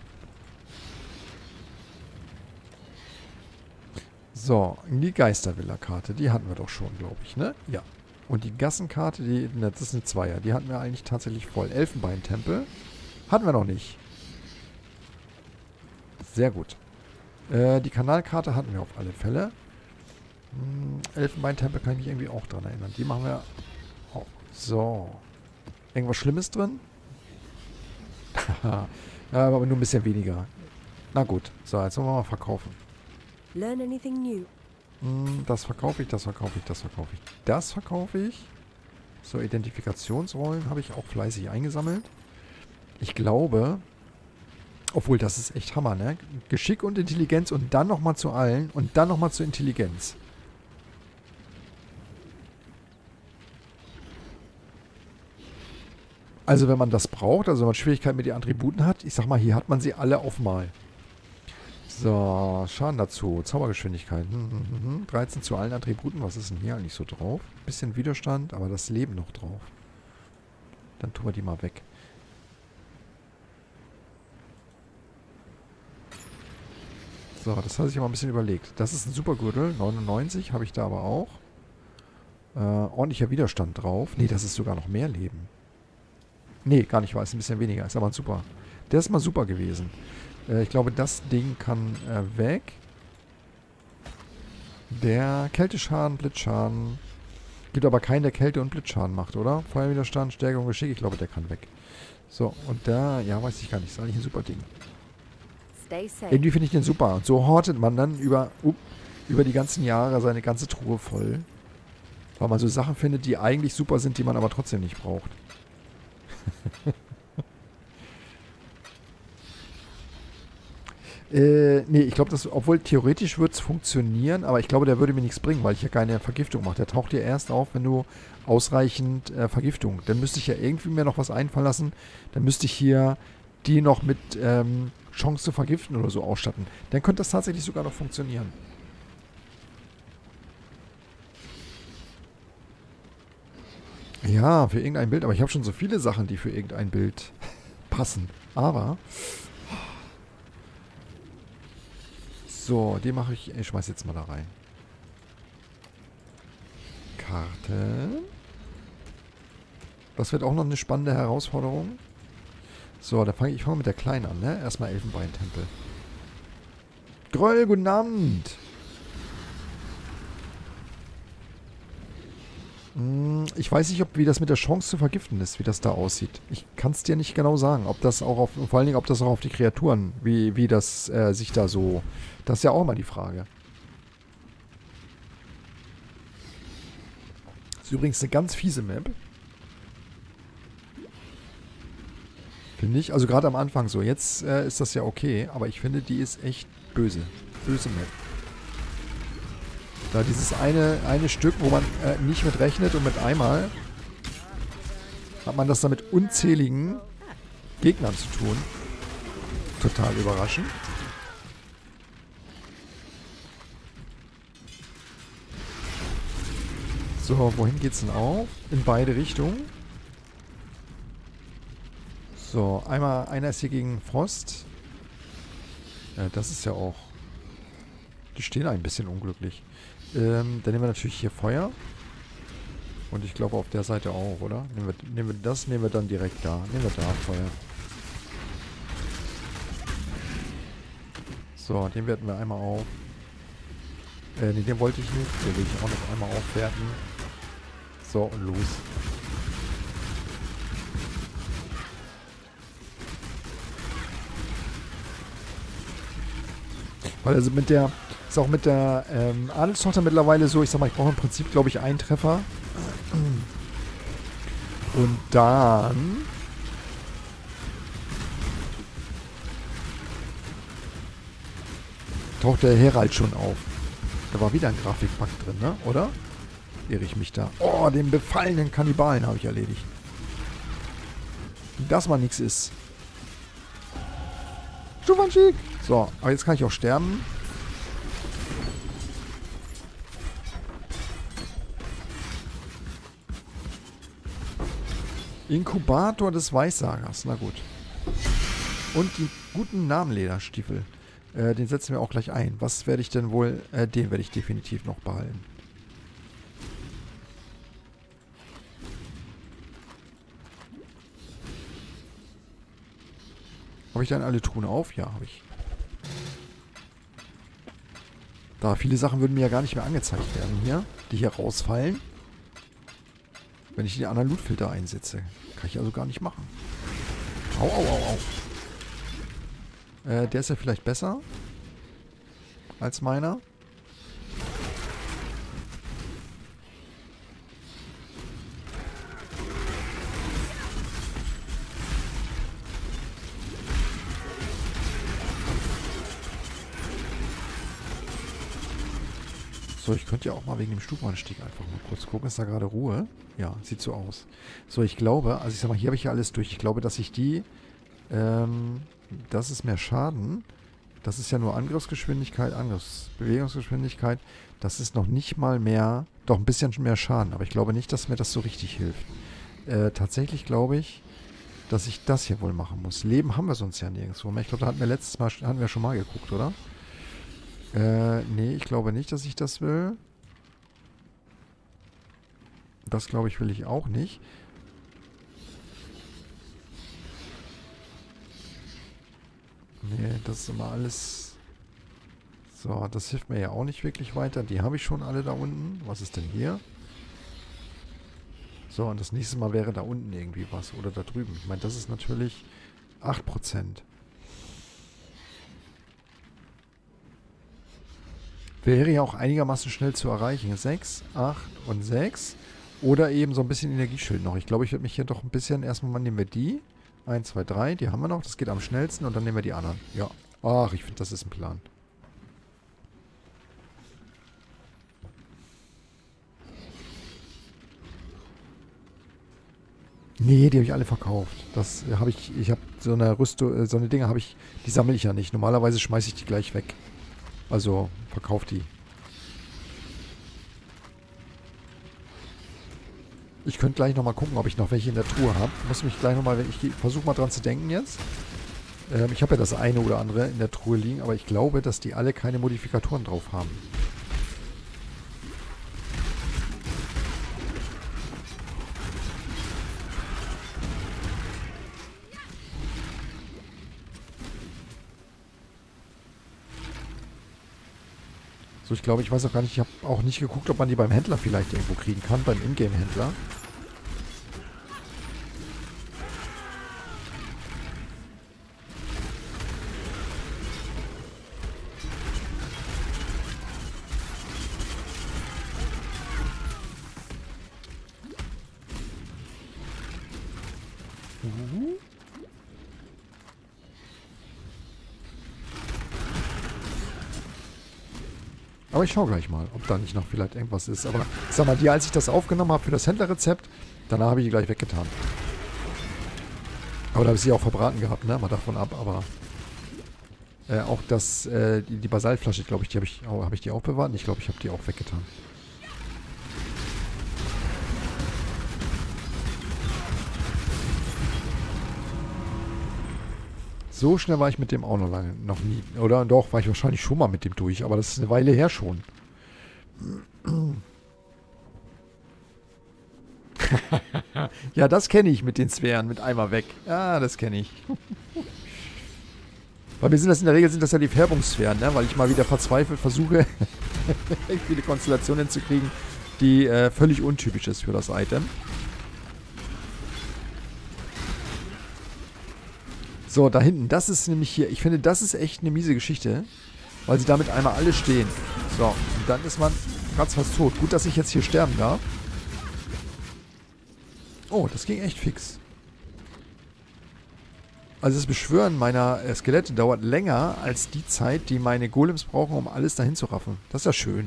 So, die Geistervilla-Karte, die hatten wir doch schon, glaube ich, ne? Ja. Und die Gassenkarte, die, ne, das ist eine Zweier, die hatten wir eigentlich tatsächlich voll. Elfenbeintempel hatten wir noch nicht. Sehr gut. Äh, die Kanalkarte hatten wir auf alle Fälle. Hm, Elfenbeintempel kann ich mich irgendwie auch dran erinnern. Die machen wir auch. So. Irgendwas Schlimmes drin? Ja, aber nur ein bisschen weniger. Na gut. So, jetzt wollen wir mal verkaufen. Learn anything new? Hm, das verkaufe ich, das verkaufe ich, das verkaufe ich. Das verkaufe ich. So, Identifikationsrollen habe ich auch fleißig eingesammelt. Ich glaube... Obwohl, das ist echt Hammer, ne? Geschick und Intelligenz und dann nochmal zu allen und dann nochmal zur Intelligenz. Also wenn man das braucht, also wenn man Schwierigkeiten mit den Attributen hat, ich sag mal, hier hat man sie alle auf Mal. So, Schaden dazu. Zaubergeschwindigkeit. Hm, hm, hm. dreizehn zu allen Attributen. Was ist denn hier eigentlich so drauf? Bisschen Widerstand, aber das Leben noch drauf. Dann tun wir die mal weg. So, das habe ich aber ein bisschen überlegt. Das ist ein super Gürtel. neunundneunzig habe ich da aber auch. Äh, ordentlicher Widerstand drauf. Nee, das ist sogar noch mehr Leben. Nee, gar nicht wahr. Ist ein bisschen weniger. Ist aber super. Der ist mal super gewesen. Äh, ich glaube, das Ding kann äh, weg. Der Kälteschaden, Blitzschaden. Gibt aber keinen, der Kälte- und Blitzschaden macht, oder? Feuerwiderstand, Stärke und Geschick. Ich glaube, der kann weg. So, und da, ja, weiß ich gar nicht. Ist eigentlich ein super Ding. Irgendwie finde ich den super. Und so hortet man dann über, up, über die ganzen Jahre seine ganze Truhe voll. Weil man so Sachen findet, die eigentlich super sind, die man aber trotzdem nicht braucht. äh, nee, ich glaube, das, obwohl theoretisch wird es funktionieren, aber ich glaube, der würde mir nichts bringen, weil ich ja keine Vergiftung mache. Der taucht dir erst auf, wenn du ausreichend äh, Vergiftung. Dann müsste ich ja irgendwie mir noch was einfallen lassen. Dann müsste ich hier die noch mit ähm, Chance zu vergiften oder so ausstatten. Dann könnte das tatsächlich sogar noch funktionieren. Ja, für irgendein Bild. Aber ich habe schon so viele Sachen, die für irgendein Bild passen. Aber... So, die mache ich... Ich schmeiß jetzt mal da rein. Karte. Das wird auch noch eine spannende Herausforderung. So, da fange ich fange mit der Kleinen an, ne? Erstmal Elfenbeintempel. Groll, guten Abend! Hm, ich weiß nicht, ob, wie das mit der Chance zu vergiften ist, wie das da aussieht. Ich kann es dir nicht genau sagen, ob das auch auf, vor allen Dingen, ob das auch auf die Kreaturen, wie, wie das äh, sich da so... Das ist ja auch mal die Frage. Das ist übrigens eine ganz fiese Map. Finde ich. Also gerade am Anfang so. Jetzt äh, ist das ja okay, aber ich finde, die ist echt böse. Böse Map. Da dieses eine, eine Stück, wo man äh, nicht mit rechnet und mit einmal hat man das da mit unzähligen Gegnern zu tun. Total überraschend. So, wohin geht's denn auf? In beide Richtungen. So, einmal, einer ist hier gegen Frost. Ja, das ist ja auch... Die stehen ein bisschen unglücklich. Ähm, dann nehmen wir natürlich hier Feuer. Und ich glaube auf der Seite auch, oder? Nehmen wir, nehmen wir das, nehmen wir dann direkt da. Nehmen wir da Feuer. So, den werten wir einmal auf. Äh, nee, den wollte ich nicht. Den will ich auch noch einmal aufwerten. So, und los. Weil also mit der, ist auch mit der ähm, Adelstochter mittlerweile so, ich sag mal, ich brauche im Prinzip, glaube ich, einen Treffer. Und dann... taucht der Herald schon auf. Da war wieder ein Grafikbug drin, ne? Oder? Irre ich mich da. Oh, den befallenen Kannibalen habe ich erledigt. Das mal nichts ist. Stufenanstieg! So, aber jetzt kann ich auch sterben. Inkubator des Weissagers. Na gut. Und die guten Namenlederstiefel. Äh, den setzen wir auch gleich ein. Was werde ich denn wohl... Äh, den werde ich definitiv noch behalten. Habe ich dann alle Truhen auf? Ja, habe ich. Da, viele Sachen würden mir ja gar nicht mehr angezeigt werden hier, die hier rausfallen. Wenn ich die anderen Lootfilter einsetze. Kann ich also gar nicht machen. Au, au, au, au. Äh, der ist ja vielleicht besser als meiner. So, ich könnte ja auch mal wegen dem Stufenanstieg einfach mal kurz gucken. Ist da gerade Ruhe? Ja, sieht so aus. So, ich glaube, also ich sag mal, hier habe ich ja alles durch. Ich glaube, dass ich die, ähm, das ist mehr Schaden. Das ist ja nur Angriffsgeschwindigkeit, Angriffsbewegungsgeschwindigkeit. Das ist noch nicht mal mehr, doch ein bisschen mehr Schaden. Aber ich glaube nicht, dass mir das so richtig hilft. Äh, tatsächlich glaube ich, dass ich das hier wohl machen muss. Leben haben wir sonst ja nirgendwo mehr. Ich glaube, da hatten wir letztes Mal, hatten wir schon mal geguckt, oder? Äh, nee, ich glaube nicht, dass ich das will. Das, glaube ich, will ich auch nicht. Nee, das ist immer alles... So, das hilft mir ja auch nicht wirklich weiter. Die habe ich schon alle da unten. Was ist denn hier? So, und das nächste Mal wäre da unten irgendwie was. Oder da drüben. Ich meine, das ist natürlich acht Prozent. Wäre ja auch einigermaßen schnell zu erreichen. sechs, acht und sechs. Oder eben so ein bisschen Energieschild noch. Ich glaube, ich werde mich hier doch ein bisschen... Erstmal nehmen wir die. eins, zwei, drei. Die haben wir noch. Das geht am schnellsten. Und dann nehmen wir die anderen. Ja. Ach, ich finde, das ist ein Plan. Nee, die habe ich alle verkauft. Das habe ich... Ich habe so eine Rüstung... So eine Dinge habe ich... Die sammle ich ja nicht. Normalerweise schmeiße ich die gleich weg. Also, verkauft die. Ich könnte gleich nochmal gucken, ob ich noch welche in der Truhe habe. Muss mich gleich nochmal... Ich versuche mal dran zu denken jetzt. Ähm, ich habe ja das eine oder andere in der Truhe liegen, aber ich glaube, dass die alle keine Modifikatoren drauf haben. So, ich glaube, ich weiß auch gar nicht, ich habe auch nicht geguckt, ob man die beim Händler vielleicht irgendwo kriegen kann, beim Ingame-Händler. Uh. Aber ich schaue gleich mal, ob da nicht noch vielleicht irgendwas ist. Aber ich sag mal, die, als ich das aufgenommen habe für das Händlerrezept, danach habe ich die gleich weggetan. Aber da habe ich sie auch verbraten gehabt, ne? Mal davon ab, aber... Äh, auch das, äh, die, die Basaltflasche, glaube ich, die habe ich, oh, hab ich die auch bewahrt? Ich glaube, ich habe die auch weggetan. So schnell war ich mit dem auch noch lange, noch nie. Oder doch, war ich wahrscheinlich schon mal mit dem durch, aber das ist eine Weile her schon. Ja, das kenne ich mit den Sphären, mit einmal weg. Ja, das kenne ich. Bei mir sind das in der Regel sind das ja die Färbungssphären, ne? Weil ich mal wieder verzweifelt versuche, viele Konstellationen zu kriegen, die äh, völlig untypisch ist für das Item. So, da hinten, das ist nämlich hier, ich finde, das ist echt eine miese Geschichte, weil sie damit einmal alle stehen. So, und dann ist man ganz fast tot. Gut, dass ich jetzt hier sterben darf. Oh, das ging echt fix. Also das Beschwören meiner äh, Skelette dauert länger als die Zeit, die meine Golems brauchen, um alles dahin zu raffen. Das ist ja schön.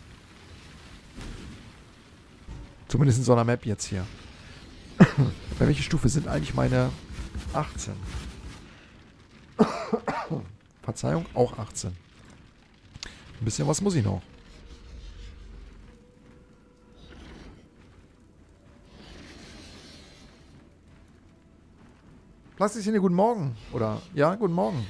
Zumindest in so einer Map jetzt hier. Bei welcher Stufe sind eigentlich meine achtzehn? Verzeihung, auch achtzehn. Ein bisschen was muss ich noch. Was ist denn? Guten Morgen. Oder, ja, guten Morgen.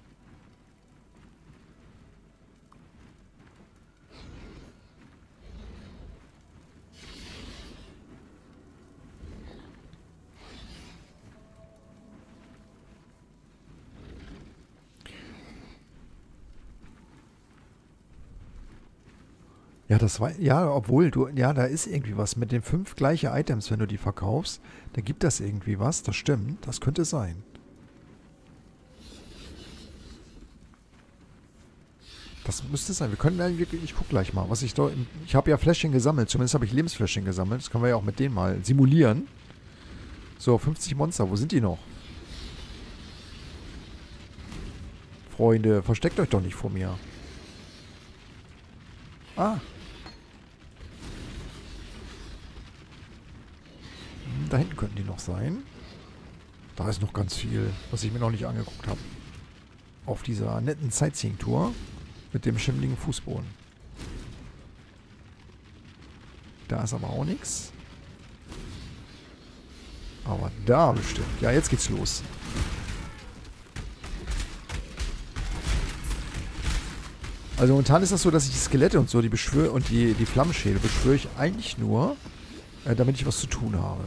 Ja, das war, ja, obwohl du, ja, da ist irgendwie was mit den fünf gleiche Items, wenn du die verkaufst, da gibt das irgendwie was, das stimmt, das könnte sein. Das müsste sein, wir können, ich guck gleich mal, was ich da, ich habe ja Fläschchen gesammelt, zumindest habe ich Lebensfläschchen gesammelt, das können wir ja auch mit denen mal simulieren. So, fünfzig Monster, wo sind die noch? Freunde, versteckt euch doch nicht vor mir. Ah. Da hinten könnten die noch sein. Da ist noch ganz viel, was ich mir noch nicht angeguckt habe. Auf dieser netten Sightseeing-Tour mit dem schimmligen Fußboden. Da ist aber auch nichts. Aber da bestimmt. Ja, jetzt geht's los. Also momentan ist das so, dass ich die Skelette und so, die beschwöre und die, die Flammenschädel beschwöre ich eigentlich nur, äh, damit ich was zu tun habe.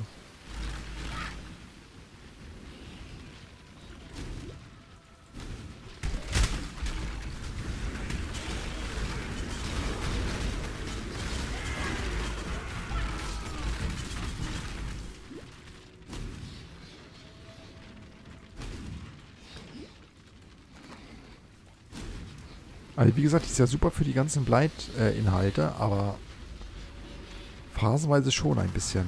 Also wie gesagt, die ist ja super für die ganzen Blight-Inhalte, äh, aber phasenweise schon ein bisschen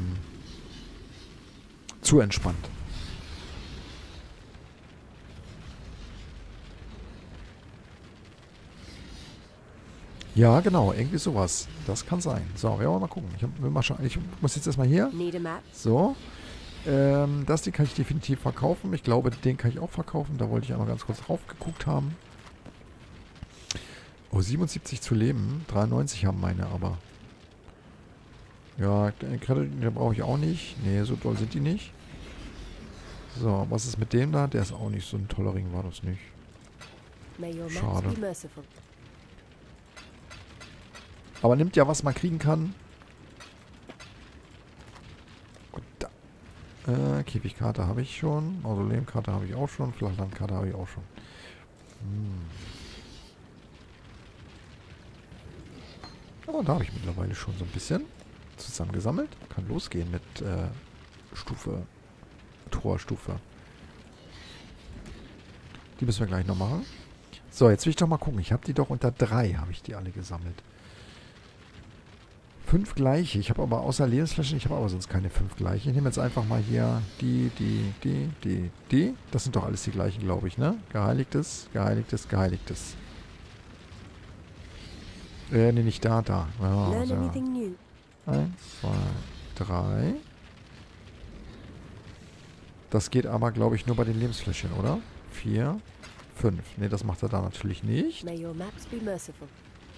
zu entspannt. Ja, genau, irgendwie sowas. Das kann sein. So, wir wollen mal gucken. Ich, hab, will mal schauen. Ich muss jetzt erstmal hier. So. Ähm, das Ding kann ich definitiv verkaufen. Ich glaube, den kann ich auch verkaufen. Da wollte ich einmal ganz kurz drauf geguckt haben. Oh, siebenundsiebzig zu leben. dreiundneunzig haben meine aber. Ja, Kredit brauche ich auch nicht. Nee, so toll sind die nicht. So, was ist mit dem da? Der ist auch nicht so ein toller Ring, war das nicht. Schade. Aber nimmt ja, was man kriegen kann. Und da. Äh, Käfigkarte habe ich schon. Mausoleumkarte habe ich auch schon. Flachlandkarte habe ich auch schon. Hm. Oh, da habe ich mittlerweile schon so ein bisschen zusammengesammelt. Kann losgehen mit äh, Stufe, Torstufe. Die müssen wir gleich noch machen. So, jetzt will ich doch mal gucken. Ich habe die doch unter drei, habe ich die alle gesammelt. Fünf gleiche. Ich habe aber außer Lebensflächen, ich habe aber sonst keine fünf gleiche. Ich nehme jetzt einfach mal hier die, die, die, die, die. Das sind doch alles die gleichen, glaube ich, ne? Geheiligtes, geheiligtes, geheiligtes. Äh, nee, nicht da, da. Ja, so. Eins, zwei, drei. Das geht aber, glaube ich, nur bei den Lebensfläschchen, oder? Vier, fünf. Ne, das macht er da natürlich nicht. May your maps be merciful.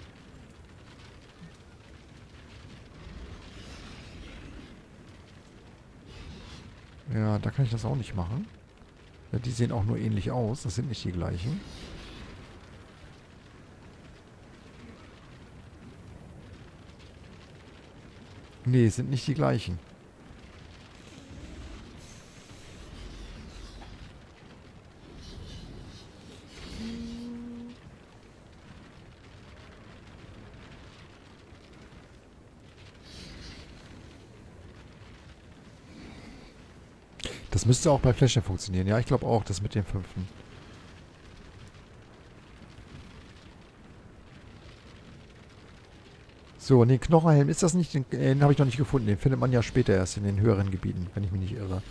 Ja, da kann ich das auch nicht machen. Ja, die sehen auch nur ähnlich aus. Das sind nicht die gleichen. Nee, sind nicht die gleichen. Das müsste auch bei Fläschchen funktionieren. Ja, ich glaube auch, das mit dem fünften. So, den Knochenhelm, ist das nicht? Den, äh, den habe ich noch nicht gefunden. Den findet man ja später erst in den höheren Gebieten, wenn ich mich nicht irre.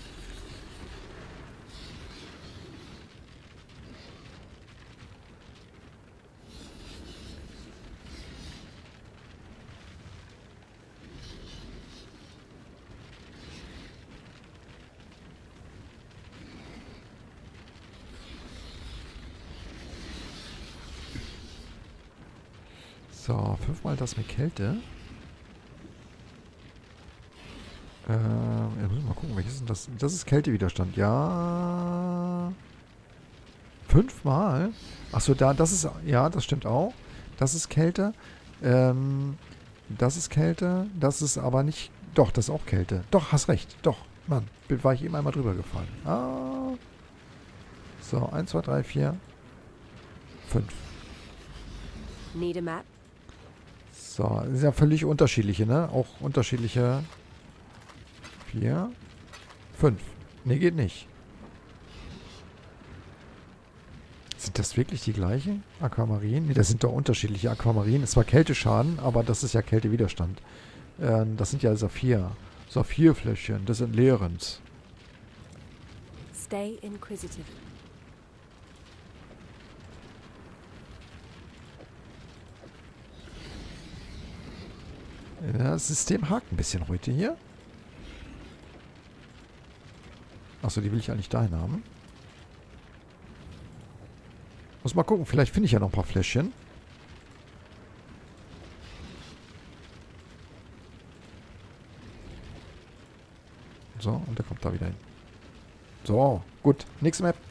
So, fünfmal das mit Kälte. Ähm, ja, muss ich mal gucken, welches ist denn das? Das ist Kältewiderstand. Ja. Fünfmal? Achso, da, das ist, ja, das stimmt auch. Das ist Kälte. Ähm, das ist Kälte. Das ist aber nicht, doch, das ist auch Kälte. Doch, hast recht. Doch, Mann, war ich eben einmal drüber gefallen. Ah. So, eins, zwei, drei, vier, fünf. Need a map? So, das sind ja völlig unterschiedliche, ne? Auch unterschiedliche. Vier, fünf. Ne, geht nicht. Sind das wirklich die gleichen? Aquamarin? Ne, das sind doch unterschiedliche Aquamarin. Es war Kälteschaden, aber das ist ja Kältewiderstand. Ähm, das sind ja Saphir. Saphirfläschchen, das sind Lehrens. Stay inquisitive. Ja, das System hakt ein bisschen heute hier. Achso, die will ich eigentlich dahin haben. Muss mal gucken, vielleicht finde ich ja noch ein paar Fläschchen. So, und der kommt da wieder hin. So, gut. Nächste Map.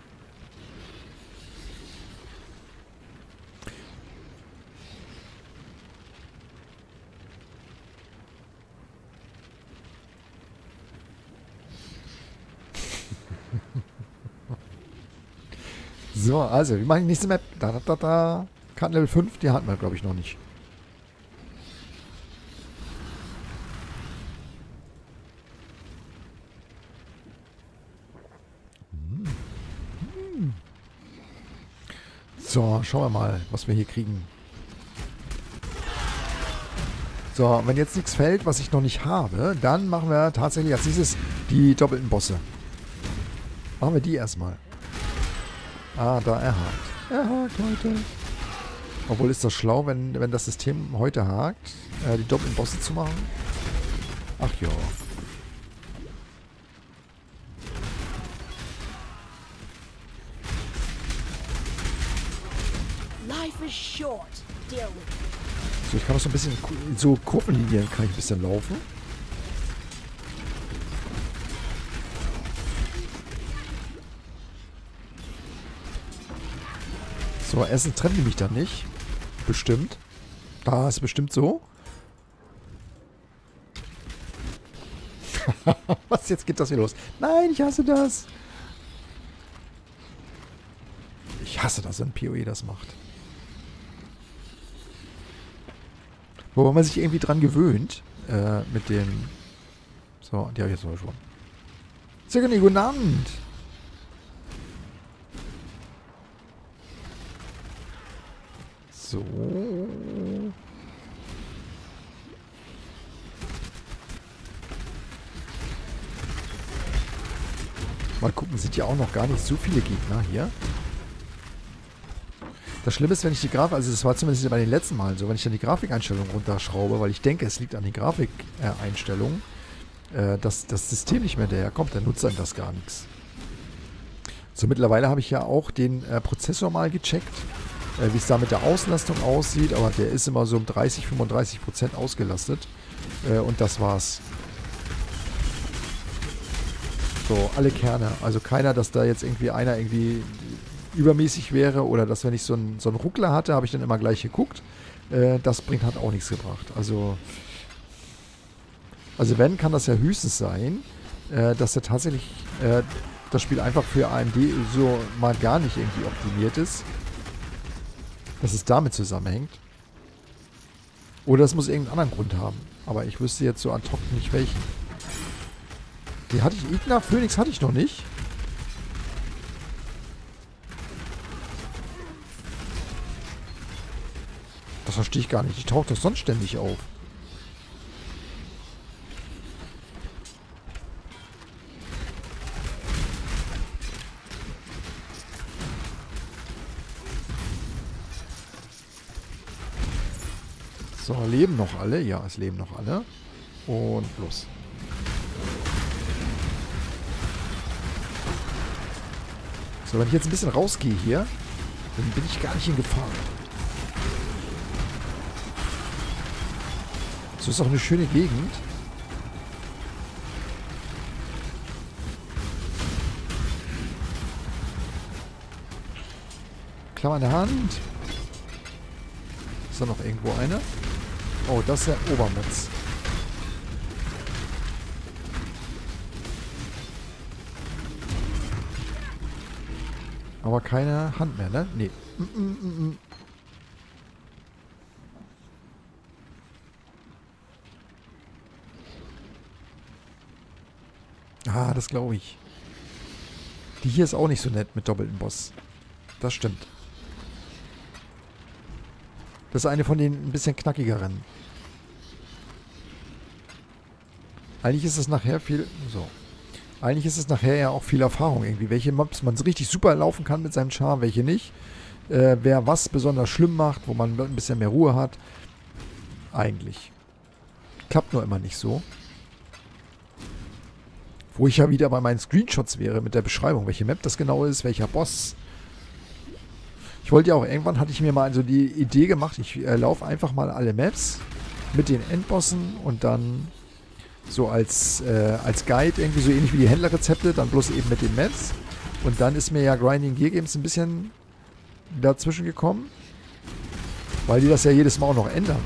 So, also, wir machen die nächste Map. Da, da, da, da. Kartenlevel fünf, die hatten wir, glaube ich, noch nicht. Hm. So, schauen wir mal, was wir hier kriegen. So, wenn jetzt nichts fällt, was ich noch nicht habe, dann machen wir tatsächlich als nächstes die doppelten Bosse. Machen wir die erstmal. Ah, da er hakt. Er hakt heute. Obwohl, ist das schlau, wenn, wenn das System heute hakt, äh, die doppelten Bosse zu machen? Ach ja. Life is short. Deal with it. So, ich kann auch so ein bisschen, so Kurvenlinien kann ich ein bisschen laufen. So, Essen trennen die mich dann nicht. Bestimmt. Da ist bestimmt so. Was, jetzt geht das hier los? Nein, ich hasse das. Ich hasse das, wenn P O E das macht. Wobei man sich irgendwie dran gewöhnt. Äh, mit dem... So, die habe ich jetzt mal schon. Sehr gerne genannt. So. Mal gucken, sind ja auch noch gar nicht so viele Gegner hier. Das Schlimme ist, wenn ich die Grafik, also das war zumindest bei den letzten Malen so, wenn ich dann die Grafikeinstellungen runterschraube, weil ich denke, es liegt an den Grafikeinstellungen, äh, dass das System nicht mehr daherkommt, dann nutzt einem das gar nichts. So, mittlerweile habe ich ja auch den äh, Prozessor mal gecheckt, äh, wie es da mit der Auslastung aussieht, aber der ist immer so um dreißig, fünfunddreißig Prozent ausgelastet. Äh, und das war's. So, alle Kerne. Also keiner, dass da jetzt irgendwie einer irgendwie übermäßig wäre oder dass, wenn ich so einen so einen Ruckler hatte, habe ich dann immer gleich geguckt. Äh, das bringt hat auch nichts gebracht. Also, also wenn, kann das ja höchstens sein, äh, dass der tatsächlich äh, das Spiel einfach für A M D so mal gar nicht irgendwie optimiert ist. Dass es damit zusammenhängt. Oder es muss irgendeinen anderen Grund haben. Aber ich wüsste jetzt so ad hoc nicht welchen. Die hatte ich, Igna Phoenix hatte ich noch nicht. Das verstehe ich gar nicht. Die taucht doch sonst ständig auf. So, leben noch alle? Ja, es leben noch alle. Und los. So, wenn ich jetzt ein bisschen rausgehe hier, dann bin ich gar nicht in Gefahr. So, ist auch eine schöne Gegend. Klammer in der Hand. Ist da noch irgendwo eine? Oh, das ist der Obermutz. Aber keine Hand mehr, ne? Nee. Mm -mm -mm -mm. Ah, das glaube ich. Die hier ist auch nicht so nett mit doppeltem Boss. Das stimmt. Das ist eine von den ein bisschen knackigeren. Eigentlich ist es nachher viel... So. Eigentlich ist es nachher ja auch viel Erfahrung irgendwie. Welche Maps man so richtig super laufen kann mit seinem Charme, welche nicht. Äh, wer was besonders schlimm macht, wo man ein bisschen mehr Ruhe hat. Eigentlich. Klappt nur immer nicht so. Wo ich ja wieder bei meinen Screenshots wäre mit der Beschreibung, welche Map das genau ist, welcher Boss. Ich wollte ja auch, irgendwann hatte ich mir mal so die Idee gemacht, ich äh, laufe einfach mal alle Maps mit den Endbossen und dann so als, äh, als Guide, irgendwie so ähnlich wie die Händlerrezepte, dann bloß eben mit den Maps. Und dann ist mir ja Grinding Gear Games ein bisschen dazwischen gekommen, weil die das ja jedes Mal auch noch ändern.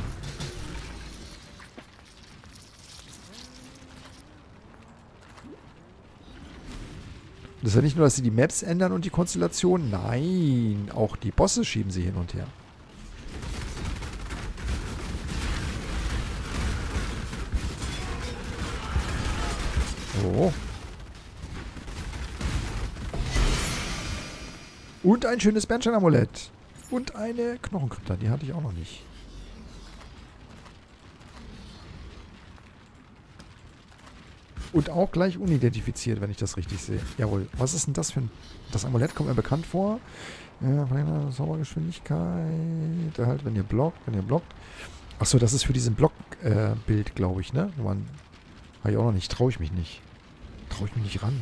Das ist ja nicht nur, dass sie die Maps ändern und die Konstellation. Nein, auch die Bosse schieben sie hin und her. So. Und ein schönes Bernstein-Amulett. Und eine Knochenkrypta, die hatte ich auch noch nicht. Und auch gleich unidentifiziert, wenn ich das richtig sehe. Jawohl. Was ist denn das für ein... Das Amulett kommt mir bekannt vor. Ja, feine Saubergeschwindigkeit. Halt, wenn ihr blockt, wenn ihr blockt. Achso, das ist für diesen Blockbild, äh, glaube ich, ne? Wo man... Habe ich auch noch nicht. Traue ich mich nicht. Traue ich mich nicht ran.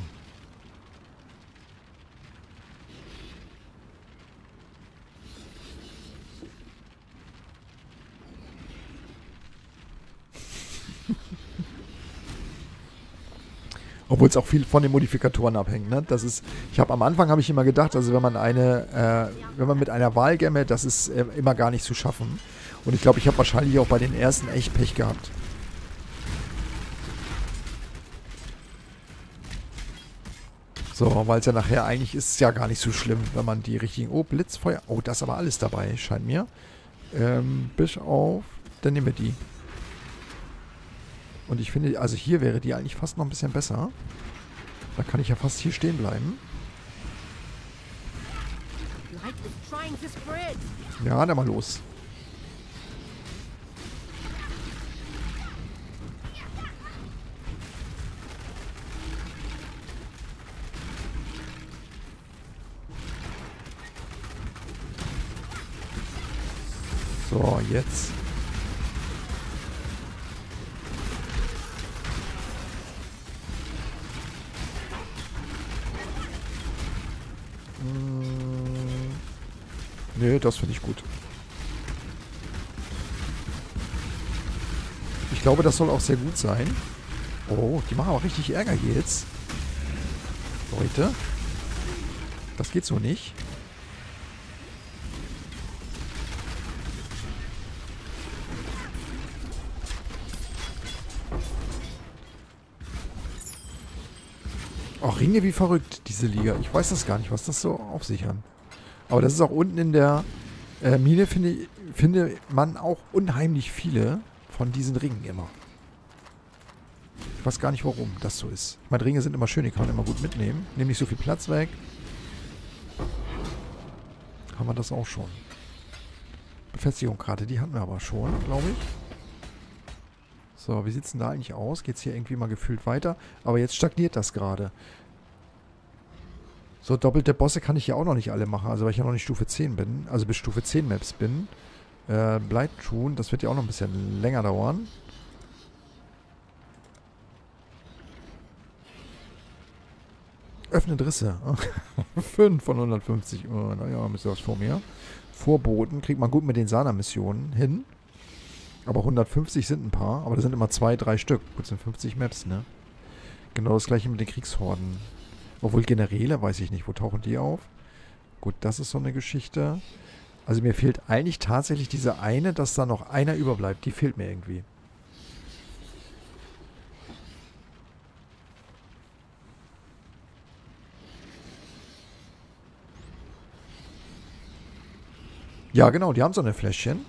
Obwohl es auch viel von den Modifikatoren abhängt, ne? Das ist, ich habe am Anfang habe ich immer gedacht, also wenn man eine, äh, wenn man mit einer Wahlgemme, das ist äh, immer gar nicht zu schaffen. Und ich glaube, ich habe wahrscheinlich auch bei den ersten echt Pech gehabt. So, weil es ja nachher eigentlich ist es ja gar nicht so schlimm, wenn man die richtigen... Oh, Blitzfeuer. Oh, da ist aber alles dabei, scheint mir. Ähm, bis auf... Dann nehmen wir die. Und ich finde, also hier wäre die eigentlich fast noch ein bisschen besser. Da kann ich ja fast hier stehen bleiben. Ja, dann mal los. So, jetzt. Hm. Nee, das finde ich gut. Ich glaube, das soll auch sehr gut sein. Oh, die machen aber richtig Ärger hier jetzt. Leute. Das geht so nicht. Auch Ringe wie verrückt, diese Liga. Ich weiß das gar nicht, was das so auf sich hat. Aber das ist auch unten in der äh, Mine, finde, finde man auch unheimlich viele von diesen Ringen immer. Ich weiß gar nicht, warum das so ist. Ich meine, Ringe sind immer schön, die kann man immer gut mitnehmen. Nehmen nicht so viel Platz weg. Haben wir das auch schon. Befestigung gerade, die hatten wir aber schon, glaube ich. So, wie sieht es denn da eigentlich aus? Geht es hier irgendwie mal gefühlt weiter? Aber jetzt stagniert das gerade. So, doppelte Bosse kann ich ja auch noch nicht alle machen. Also, weil ich ja noch nicht Stufe zehn bin. Also, bis Stufe zehn Maps bin. Äh, Bleittun, das wird ja auch noch ein bisschen länger dauern. Öffnet Risse. fünf von hundertfünfzig. Oh, naja, ein bisschen was vor mir. Vorboten kriegt man gut mit den Sana-Missionen hin. Aber hundertfünfzig sind ein paar. Aber das sind immer zwei, drei Stück. Gut, sind fünfzig Maps, ne? Genau das gleiche mit den Kriegshorden. Obwohl Generäle, weiß ich nicht. Wo tauchen die auf? Gut, das ist so eine Geschichte. Also mir fehlt eigentlich tatsächlich diese eine, dass da noch einer überbleibt. Die fehlt mir irgendwie. Ja, genau, die haben so eine Fläschchen.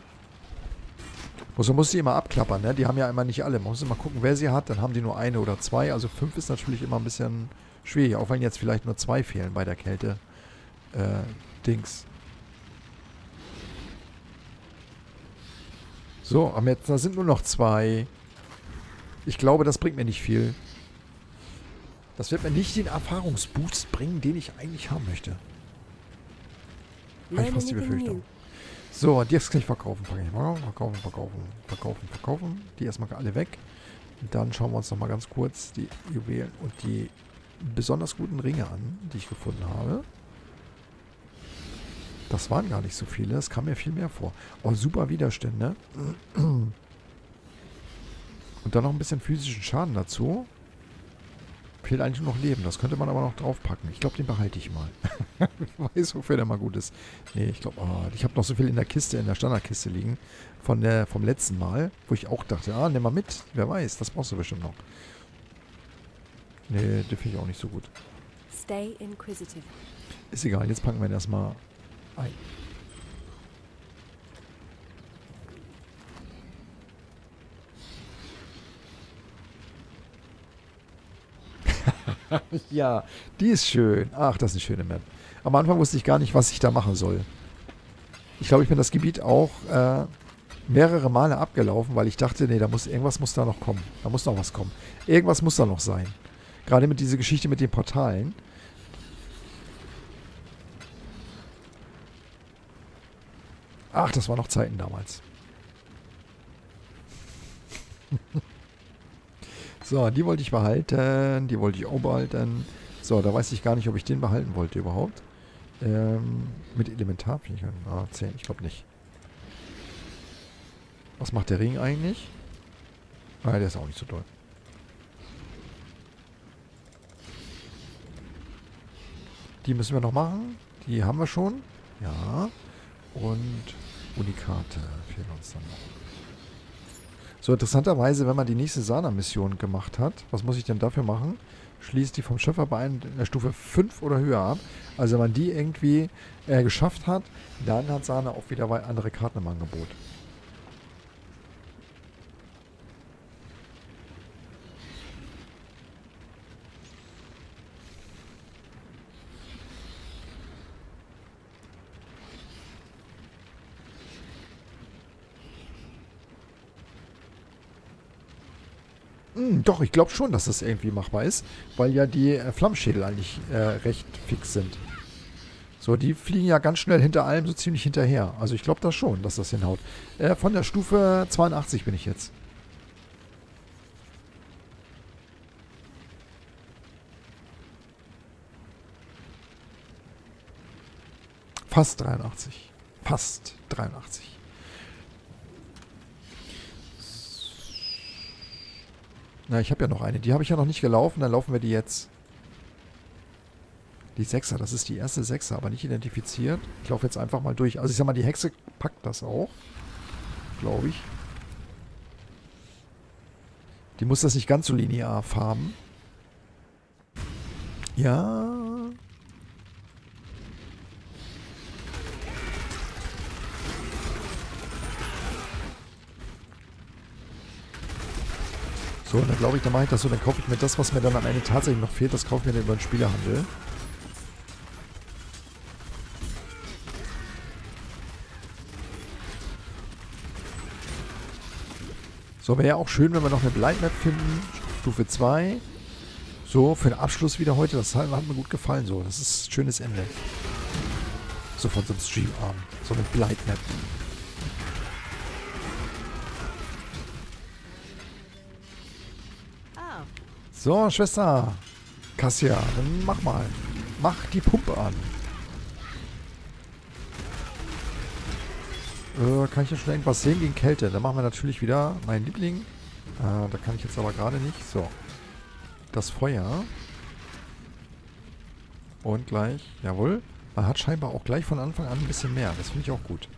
Man muss die immer abklappern, ne? Die haben ja immer nicht alle. Man muss immer gucken, wer sie hat. Dann haben die nur eine oder zwei. Also fünf ist natürlich immer ein bisschen schwierig. Auch wenn jetzt vielleicht nur zwei fehlen bei der Kälte. Äh, Dings. So, aber jetzt da sind nur noch zwei. Ich glaube, das bringt mir nicht viel. Das wird mir nicht den Erfahrungsboost bringen, den ich eigentlich haben möchte. Habe ich fast die Befürchtung. So, die jetzt kann ich verkaufen. Verkaufen, verkaufen, verkaufen, verkaufen. Die erstmal alle weg. Und dann schauen wir uns nochmal ganz kurz die Juwelen und die besonders guten Ringe an, die ich gefunden habe. Das waren gar nicht so viele. Es kam mir viel mehr vor. Oh, super Widerstände. Und dann noch ein bisschen physischen Schaden dazu. Fehlt eigentlich nur noch Leben. Das könnte man aber noch draufpacken. Ich glaube, den behalte ich mal. Ich weiß, wofür der mal gut ist. Nee, ich glaube, oh, ich habe noch so viel in der Kiste, in der Standardkiste liegen. Von der, vom letzten Mal. Wo ich auch dachte, ah, nimm mal mit. Wer weiß, das brauchst du bestimmt noch. Nee, den finde ich auch nicht so gut. Stay inquisitive. Ist egal, jetzt packen wir ihn erstmal ein. Ja, die ist schön. Ach, das ist eine schöne Map. Am Anfang wusste ich gar nicht, was ich da machen soll. Ich glaube, ich bin das Gebiet auch äh, mehrere Male abgelaufen, weil ich dachte, nee, da muss irgendwas muss da noch kommen. Da muss noch was kommen. Irgendwas muss da noch sein. Gerade mit dieser Geschichte mit den Portalen. Ach, das waren noch Zeiten damals. So, die wollte ich behalten. Die wollte ich auch behalten. So, da weiß ich gar nicht, ob ich den behalten wollte überhaupt. Ähm, mit Elementarfähigkeiten. Ah, zehn, ich glaube nicht. Was macht der Ring eigentlich? Ah, der ist auch nicht so toll. Die müssen wir noch machen. Die haben wir schon. Ja. Und Unikate fehlen uns dann noch. So, interessanterweise, wenn man die nächste Sana-Mission gemacht hat, was muss ich denn dafür machen? Schließt die vom Schöpfer bei in der Stufe fünf oder höher ab. Also wenn man die irgendwie äh, geschafft hat, dann hat Sana auch wieder andere Karten im Angebot. Hm, doch, ich glaube schon, dass das irgendwie machbar ist, weil ja die äh, Flammschädel eigentlich äh, recht fix sind. So, die fliegen ja ganz schnell hinter allem so ziemlich hinterher. Also ich glaube das schon, dass das hinhaut. Äh, von der Stufe zweiundachtzig bin ich jetzt. Fast dreiundachtzig. Fast dreiundachtzig. Na, ich habe ja noch eine. Die habe ich ja noch nicht gelaufen. Dann laufen wir die jetzt. Die Sechser, das ist die erste Sechser, aber nicht identifiziert. Ich laufe jetzt einfach mal durch. Also ich sag mal, die Hexe packt das auch. Glaube ich. Die muss das nicht ganz so linear farben. Ja. So, dann glaube ich, dann mache ich das so. Dann kaufe ich mir das, was mir dann am Ende tatsächlich noch fehlt. Das kaufe ich mir dann über den Spielerhandel. So, wäre ja auch schön, wenn wir noch eine Blind Map finden. Stufe zwei. So, für den Abschluss wieder heute. Das hat mir gut gefallen. So, das ist ein schönes Ende. So von so einem Streamabend. So eine Blind Map. So, Schwester. Cassia, dann mach mal. Mach die Pumpe an. Äh, kann ich ja schon irgendwas sehen gegen Kälte? Dann machen wir natürlich wieder meinen Liebling. Äh, da kann ich jetzt aber gerade nicht. So. Das Feuer. Und gleich. Jawohl. Man hat scheinbar auch gleich von Anfang an ein bisschen mehr. Das finde ich auch gut.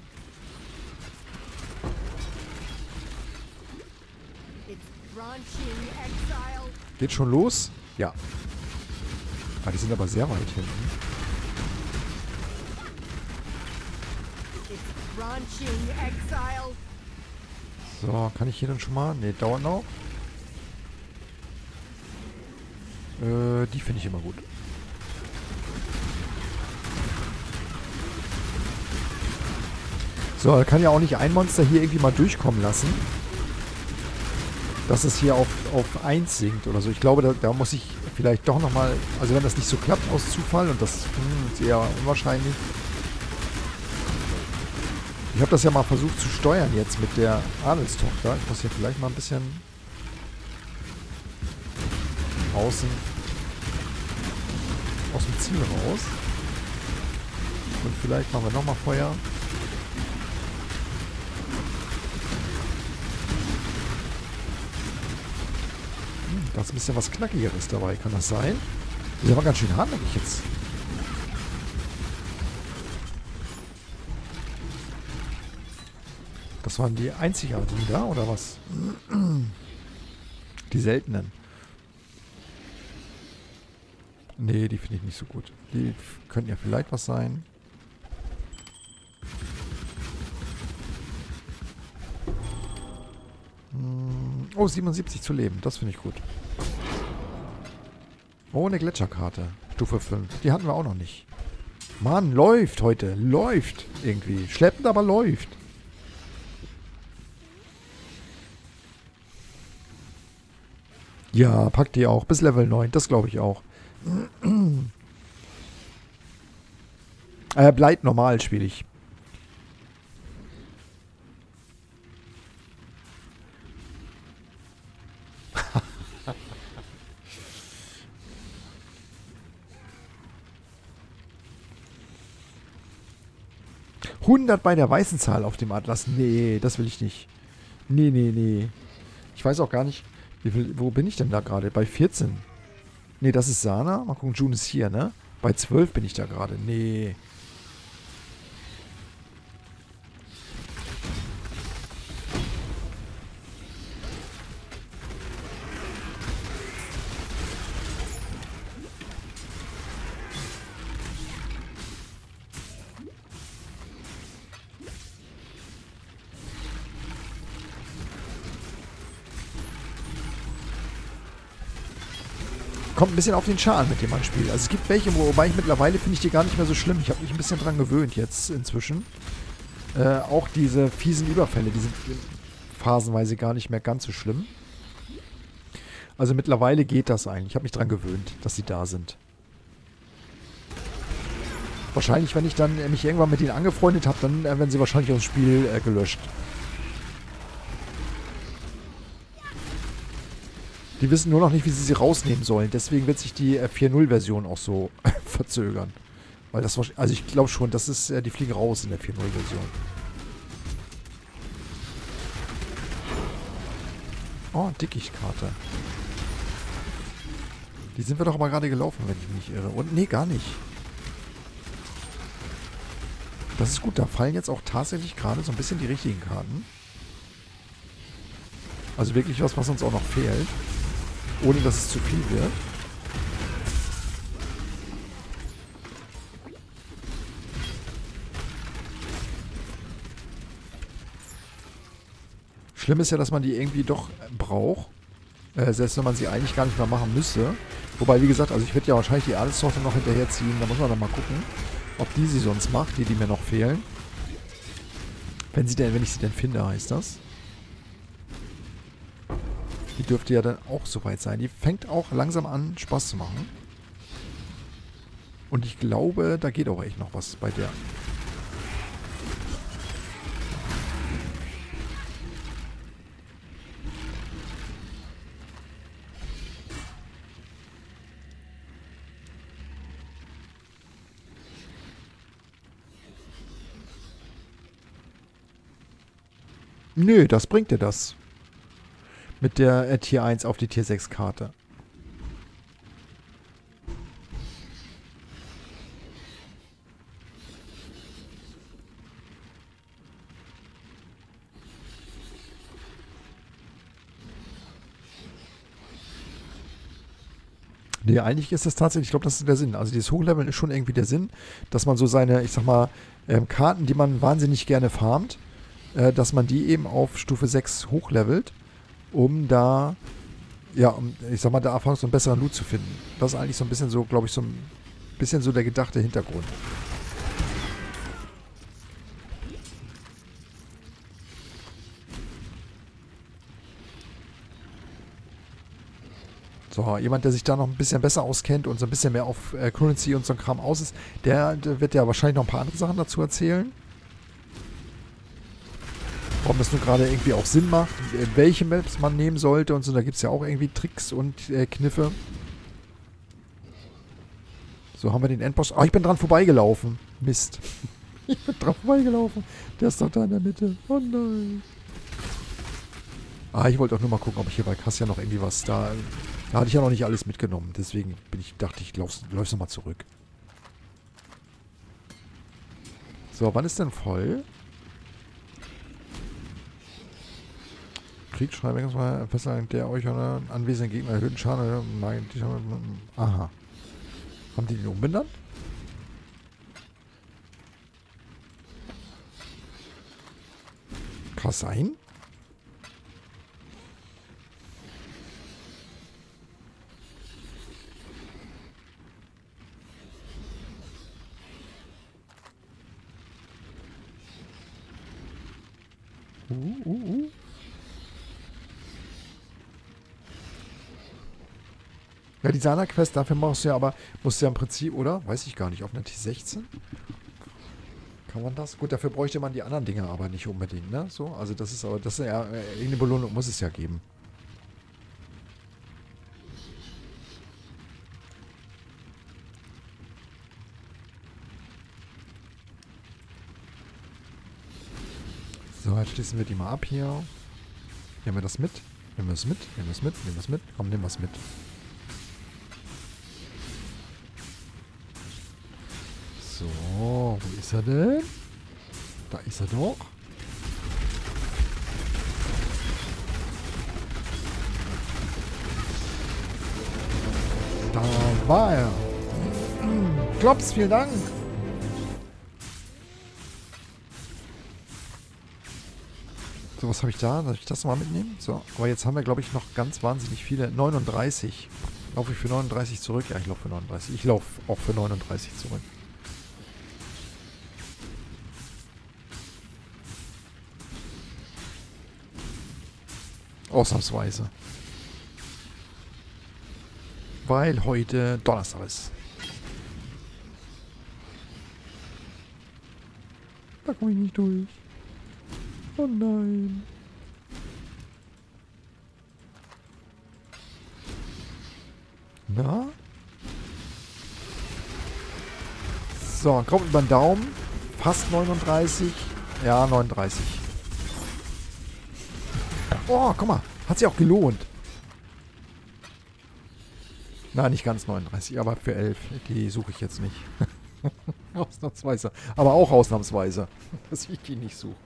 Geht schon los? Ja. Ah, die sind aber sehr weit hinten. So, kann ich hier dann schon mal? Ne, dauert noch. Äh, die finde ich immer gut. So, kann ja auch nicht ein Monster hier irgendwie mal durchkommen lassen. Dass es hier auf, auf eins sinkt oder so. Ich glaube, da, da muss ich vielleicht doch nochmal... Also wenn das nicht so klappt aus Zufall, und das hm, ist eher unwahrscheinlich. Ich habe das ja mal versucht zu steuern jetzt mit der Adelstochter. Ich muss hier vielleicht mal ein bisschen außen aus dem Ziel raus. Und vielleicht machen wir nochmal Feuer. Hm, da ist ein bisschen was Knackigeres dabei. Kann das sein? Das ist aber ganz schön hartnäckig jetzt. Das waren die einzigartigen da, oder was? Die seltenen. Nee, die finde ich nicht so gut. Die könnten ja vielleicht was sein. Oh, siebenundsiebzig zu leben. Das finde ich gut. Oh, eine Gletscherkarte. Stufe fünf. Die hatten wir auch noch nicht. Mann, läuft heute. Läuft irgendwie. Schleppend, aber läuft. Ja, packt die auch. Bis Level neun. Das glaube ich auch. äh, bleibt normal, spiele ich. hundert bei der weißen Zahl auf dem Atlas. Nee, das will ich nicht. Nee, nee, nee. Ich weiß auch gar nicht, wie viel, wo bin ich denn da gerade? Bei vierzehn. Nee, das ist Sana. Mal gucken, June ist hier, ne? Bei zwölf bin ich da gerade. Nee. Kommt ein bisschen auf den Char an, mit dem man spielt. Also es gibt welche, wobei ich mittlerweile finde ich die gar nicht mehr so schlimm. Ich habe mich ein bisschen dran gewöhnt jetzt inzwischen. Äh, auch diese fiesen Überfälle, die sind phasenweise gar nicht mehr ganz so schlimm. Also mittlerweile geht das eigentlich. Ich habe mich dran gewöhnt, dass sie da sind. Wahrscheinlich, wenn ich dann äh, mich irgendwann mit ihnen angefreundet habe, dann äh, werden sie wahrscheinlich aus dem Spiel äh, gelöscht. Die wissen nur noch nicht, wie sie sie rausnehmen sollen. Deswegen wird sich die äh, vier Punkt null-Version auch so verzögern. Weil das also ich glaube schon, das ist, äh, die fliegen raus in der vier Punkt null-Version. Oh, Dickichtkarte. Die sind wir doch aber gerade gelaufen, wenn ich mich nicht irre. Und nee, gar nicht. Das ist gut, da fallen jetzt auch tatsächlich gerade so ein bisschen die richtigen Karten. Also wirklich was, was uns auch noch fehlt. Ohne dass es zu viel wird. Schlimm ist ja, dass man die irgendwie doch braucht. Äh, selbst wenn man sie eigentlich gar nicht mehr machen müsste. Wobei, wie gesagt, also ich werde ja wahrscheinlich die Adelstochter noch hinterherziehen. Da muss man dann mal gucken, ob die sie sonst macht, die, die mir noch fehlen. Wenn sie denn, wenn ich sie denn finde, heißt das. Die dürfte ja dann auch soweit sein. Die fängt auch langsam an, Spaß zu machen. Und ich glaube, da geht auch echt noch was bei der. Nö, das bringt dir das. Mit der äh, Tier eins auf die Tier sechs Karte. Nee, eigentlich ist das tatsächlich, ich glaube, das ist der Sinn. Also dieses Hochleveln ist schon irgendwie der Sinn, dass man so seine, ich sag mal, ähm, Karten, die man wahnsinnig gerne farmt, äh, dass man die eben auf Stufe sechs hochlevelt, um da, ja, um, ich sag mal, da einfach so einen besseren Loot zu finden. Das ist eigentlich so ein bisschen so, glaube ich, so ein bisschen so der gedachte Hintergrund. So, jemand, der sich da noch ein bisschen besser auskennt und so ein bisschen mehr auf äh, Currency und so ein Kram aus ist, der, der wird ja wahrscheinlich noch ein paar andere Sachen dazu erzählen. Warum das nun gerade irgendwie auch Sinn macht, äh, welche Maps man nehmen sollte und so. Da gibt es ja auch irgendwie Tricks und äh, Kniffe. So, haben wir den Endboss. Ah, ich bin dran vorbeigelaufen. Mist. Ich bin dran vorbeigelaufen. Der ist doch da in der Mitte. Oh nein. Ah, ich wollte auch nur mal gucken, ob ich hier bei Kassia noch irgendwie was da... Da hatte ich ja noch nicht alles mitgenommen. Deswegen bin ich, dachte ich, lauf, läufst nochmal zurück. So, wann ist denn voll? Kriegsschreiber, mal festhalten, der euch oder anwesenden Gegner erhöhten Schaden. Aha. Haben die den umbenannt? Kann sein. Uh, uh, uh. Ja, die Sana-Quest, dafür machst du ja aber, musst du ja im Prinzip, oder? Weiß ich gar nicht, auf einer T sechzehn? Kann man das? Gut, dafür bräuchte man die anderen Dinge aber nicht unbedingt, ne? So, also das ist aber, das ist ja, irgendeine Belohnung muss es ja geben. So, jetzt schließen wir die mal ab hier. Nehmen wir das mit? Nehmen wir es mit? Nehmen wir es mit? Nehmen wir es mit? Komm, nehmen wir es mit. So, wo ist er denn? Da ist er doch. Da war er. Klops, vielen Dank. So, was habe ich da? Darf ich das mal mitnehmen? So, aber jetzt haben wir, glaube ich, noch ganz wahnsinnig viele. neununddreißig. Laufe ich für neununddreißig zurück? Ja, ich laufe für neununddreißig. Ich laufe auch für neununddreißig zurück. Ausnahmsweise. Weil heute Donnerstag ist. Da komme ich nicht durch. Oh nein. Na? So, kommt über den Daumen. Fast neununddreißig. Ja, neununddreißig. Oh, guck mal. Hat sich auch gelohnt. Na, nicht ganz neununddreißig, aber für elf. Die suche ich jetzt nicht. Ausnahmsweise. Aber auch ausnahmsweise. Dass ich die nicht suche.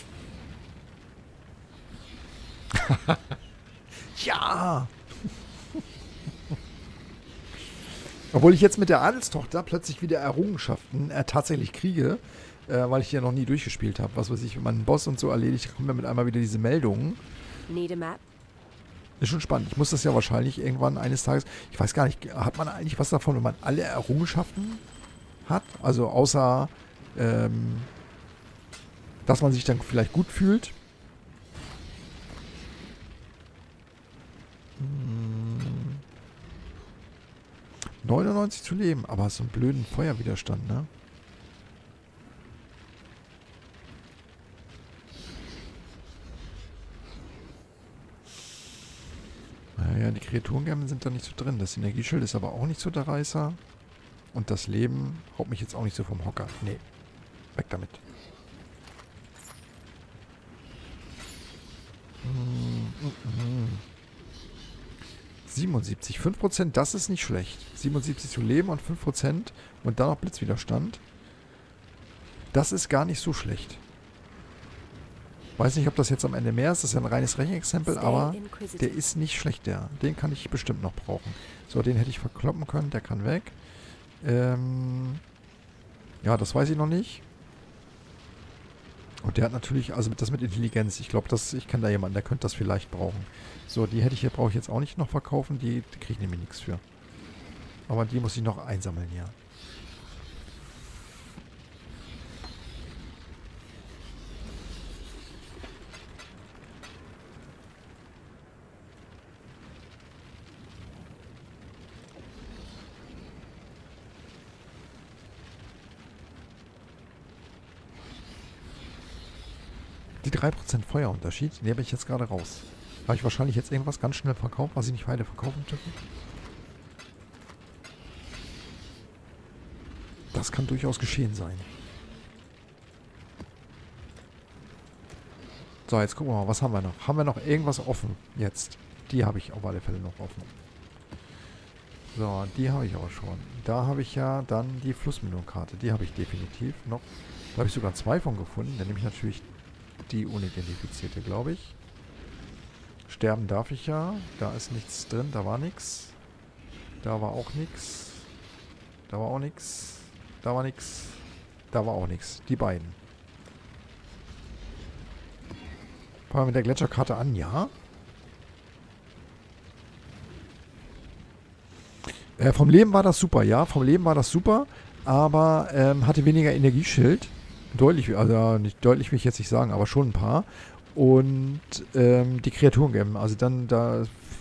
Ja! Obwohl ich jetzt mit der Adelstochter plötzlich wieder Errungenschaften äh, tatsächlich kriege, äh, weil ich die ja noch nie durchgespielt habe. Was weiß ich, wenn man einen Boss und so erledigt, kommen mir mit einmal wieder diese Meldungen. Need a map? Ist schon spannend. Ich muss das ja wahrscheinlich irgendwann eines Tages... Ich weiß gar nicht, hat man eigentlich was davon, wenn man alle Errungenschaften hat? Also außer, ähm, dass man sich dann vielleicht gut fühlt. Hm. neunundneunzig zu leben, aber so einen blöden Feuerwiderstand, ne? Naja, die Kreaturengerben sind da nicht so drin. Das Energieschild ist aber auch nicht so der Reißer. Und das Leben haut mich jetzt auch nicht so vom Hocker. Nee, weg damit. siebenundsiebzig, fünf Prozent, das ist nicht schlecht. siebenundsiebzig zu leben und fünf Prozent und dann noch Blitzwiderstand. Das ist gar nicht so schlecht. Weiß nicht, ob das jetzt am Ende mehr ist. Das ist ja ein reines Rechenexempel, aber der ist nicht schlecht, der. Den kann ich bestimmt noch brauchen. So, den hätte ich verkloppen können. Der kann weg. Ähm, ja, das weiß ich noch nicht. Und der hat natürlich, also das mit Intelligenz. Ich glaube, ich kenne da jemanden, der könnte das vielleicht brauchen. So, die hätte ich hier, brauche ich jetzt auch nicht noch verkaufen. Die, die kriege ich nämlich nichts für. Aber die muss ich noch einsammeln, ja. Die drei Prozent Feuerunterschied, den nehme ich jetzt gerade raus. Habe ich wahrscheinlich jetzt irgendwas ganz schnell verkauft, was ich nicht weiter verkaufen dürfen? Das kann durchaus geschehen sein. So, jetzt gucken wir mal, was haben wir noch? Haben wir noch irgendwas offen jetzt? Die habe ich auf alle Fälle noch offen. So, die habe ich auch schon. Da habe ich ja dann die Flussmündungskarte. Die habe ich definitiv noch. Da habe ich sogar zwei von gefunden. Dann nehme ich natürlich die unidentifizierte, glaube ich. Sterben darf ich ja. Da ist nichts drin. Da war nichts. Da war auch nichts. Da war auch nichts. Da war nichts. Da war auch nichts. Die beiden. Fangen wir mit der Gletscherkarte an, ja. Äh, vom Leben war das super, ja. Vom Leben war das super. Aber ähm, hatte weniger Energieschild. Deutlich, also nicht deutlich will ich jetzt nicht sagen, aber schon ein paar. Und ähm, die Kreaturen-Gem, also dann da...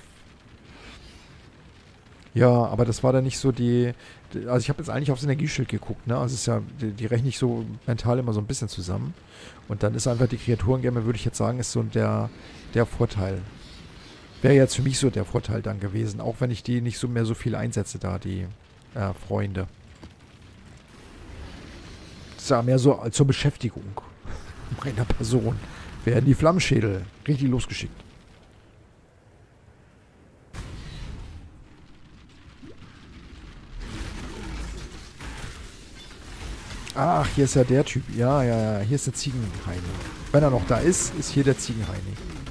Ja, aber das war dann nicht so die... Also ich habe jetzt eigentlich aufs Energieschild geguckt, ne? Also es ist ja, die, die rechne ich so mental immer so ein bisschen zusammen. Und dann ist einfach die Kreaturen-Gemme, würde ich jetzt sagen, ist so der, der Vorteil. Wäre jetzt für mich so der Vorteil dann gewesen, auch wenn ich die nicht so mehr so viel einsetze da, die äh, Freunde. Das ist ja mehr so zur Beschäftigung meiner Person. Werden die Flammenschädel richtig losgeschickt. Ach, hier ist ja der Typ. Ja, ja, ja. Hier ist der Ziegenheini. Wenn er noch da ist, ist hier der Ziegenheini.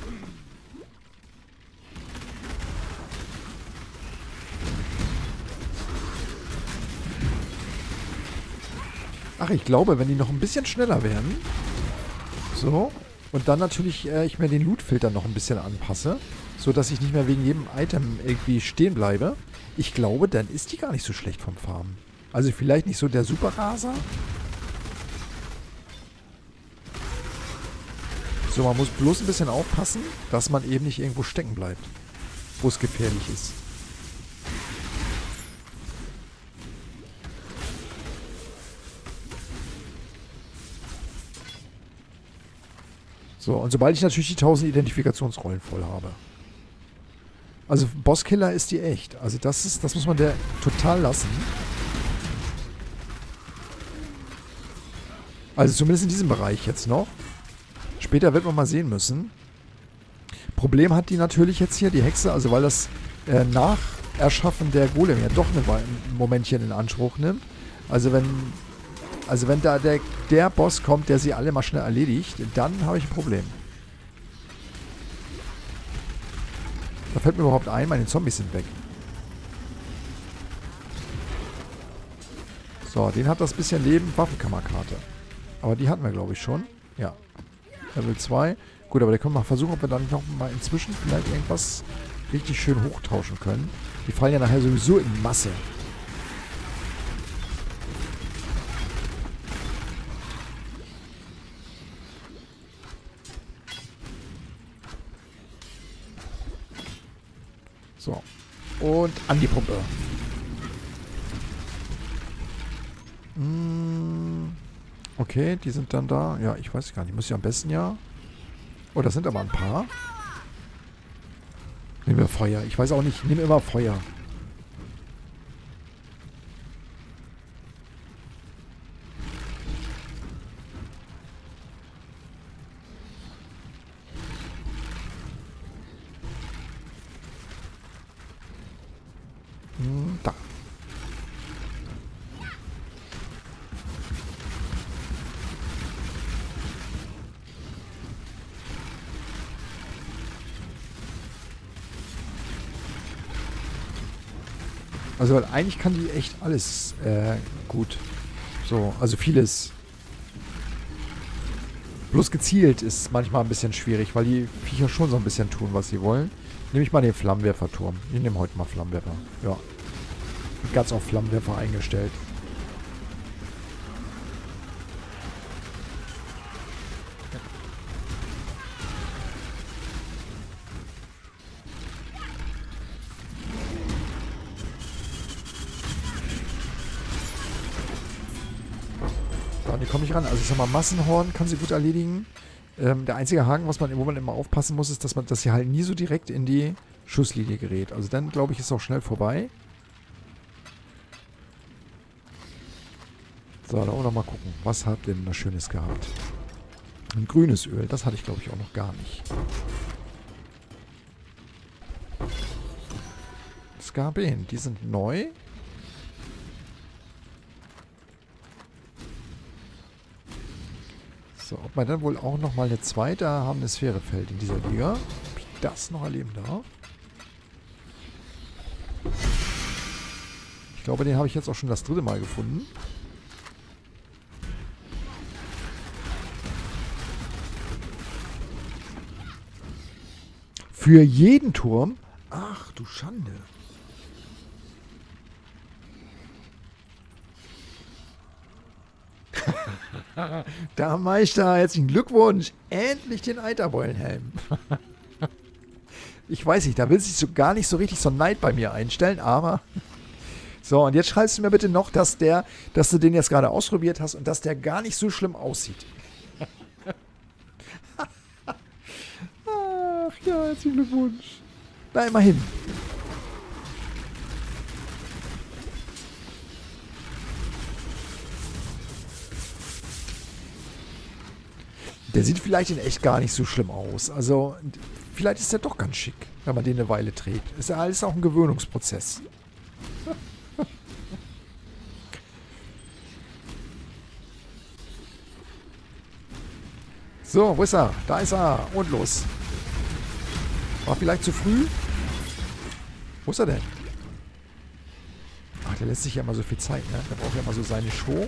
Ach, ich glaube, wenn die noch ein bisschen schneller werden. So. Und dann natürlich äh, ich mir den Loot-Filter noch ein bisschen anpasse. So dass ich nicht mehr wegen jedem Item irgendwie stehen bleibe. Ich glaube, dann ist die gar nicht so schlecht vom Farmen. Also vielleicht nicht so der Superraser. So, man muss bloß ein bisschen aufpassen, dass man eben nicht irgendwo stecken bleibt, wo es gefährlich ist. So, und sobald ich natürlich die tausend Identifikationsrollen voll habe. Also Bosskiller ist die echt. Also das ist, das muss man der total lassen. Also zumindest in diesem Bereich jetzt noch. Später wird man mal sehen müssen. Problem hat die natürlich jetzt hier, die Hexe, also weil das äh, Nacherschaffen der Golem ja doch eine, ein Momentchen in Anspruch nimmt. Also wenn, also wenn da der, der Boss kommt, der sie alle mal schnell erledigt, dann habe ich ein Problem. Da fällt mir überhaupt ein, meine Zombies sind weg. So, den hat das bisschen Leben, Waffenkammerkarte. Aber die hatten wir, glaube ich, schon. Ja. Level zwei. Gut, aber da können wir mal versuchen, ob wir dann noch mal inzwischen vielleicht irgendwas richtig schön hochtauschen können. Die fallen ja nachher sowieso in Masse. So. Und an die Pumpe. Hm. Okay, die sind dann da. Ja, ich weiß gar nicht. Muss ich am besten ja... Oh, das sind aber ein paar. Nehmen wir Feuer. Ich weiß auch nicht. Nehmen wir immer Feuer. Hm, da. Also weil eigentlich kann die echt alles äh, gut. So, also vieles. Bloß gezielt ist manchmal ein bisschen schwierig, weil die Viecher schon so ein bisschen tun, was sie wollen. Nehme ich mal den Flammenwerferturm. Ich nehme heute mal Flammenwerfer. Ja. Ganz auf Flammenwerfer eingestellt. So, die komme ich ran. Also ich sag mal, Massenhorn kann sie gut erledigen. Ähm, der einzige Haken, was man im Moment immer aufpassen muss, ist, dass man, dass sie halt nie so direkt in die Schusslinie gerät. Also dann, glaube ich, ist es auch schnell vorbei. So, da auch noch mal gucken. Was hat denn das Schönes gehabt? Ein grünes Öl. Das hatte ich, glaube ich, auch noch gar nicht. Skarben, die sind neu. So, ob man dann wohl auch noch mal eine zweite haben eine Sphäre fällt in dieser Liga. Ob ich das noch erleben darf? Ich glaube, den habe ich jetzt auch schon das dritte Mal gefunden. Für jeden Turm? Ach, du Schande. Da, Meister, herzlichen Glückwunsch. Endlich den Eiterbeulenhelm. Ich weiß nicht, da will sich so gar nicht so richtig so Neid bei mir einstellen, aber... So, und jetzt schreibst du mir bitte noch, dass der, dass du den jetzt gerade ausprobiert hast und dass der gar nicht so schlimm aussieht. Ach ja, herzlichen Glückwunsch. Na, immerhin. Der sieht vielleicht in echt gar nicht so schlimm aus. Also, vielleicht ist der doch ganz schick, wenn man den eine Weile trägt. Ist ja alles auch ein Gewöhnungsprozess. So, wo ist er? Da ist er. Und los. War vielleicht zu früh? Wo ist er denn? Ach, der lässt sich ja immer so viel Zeit, ne? Der braucht ja immer so seine Show.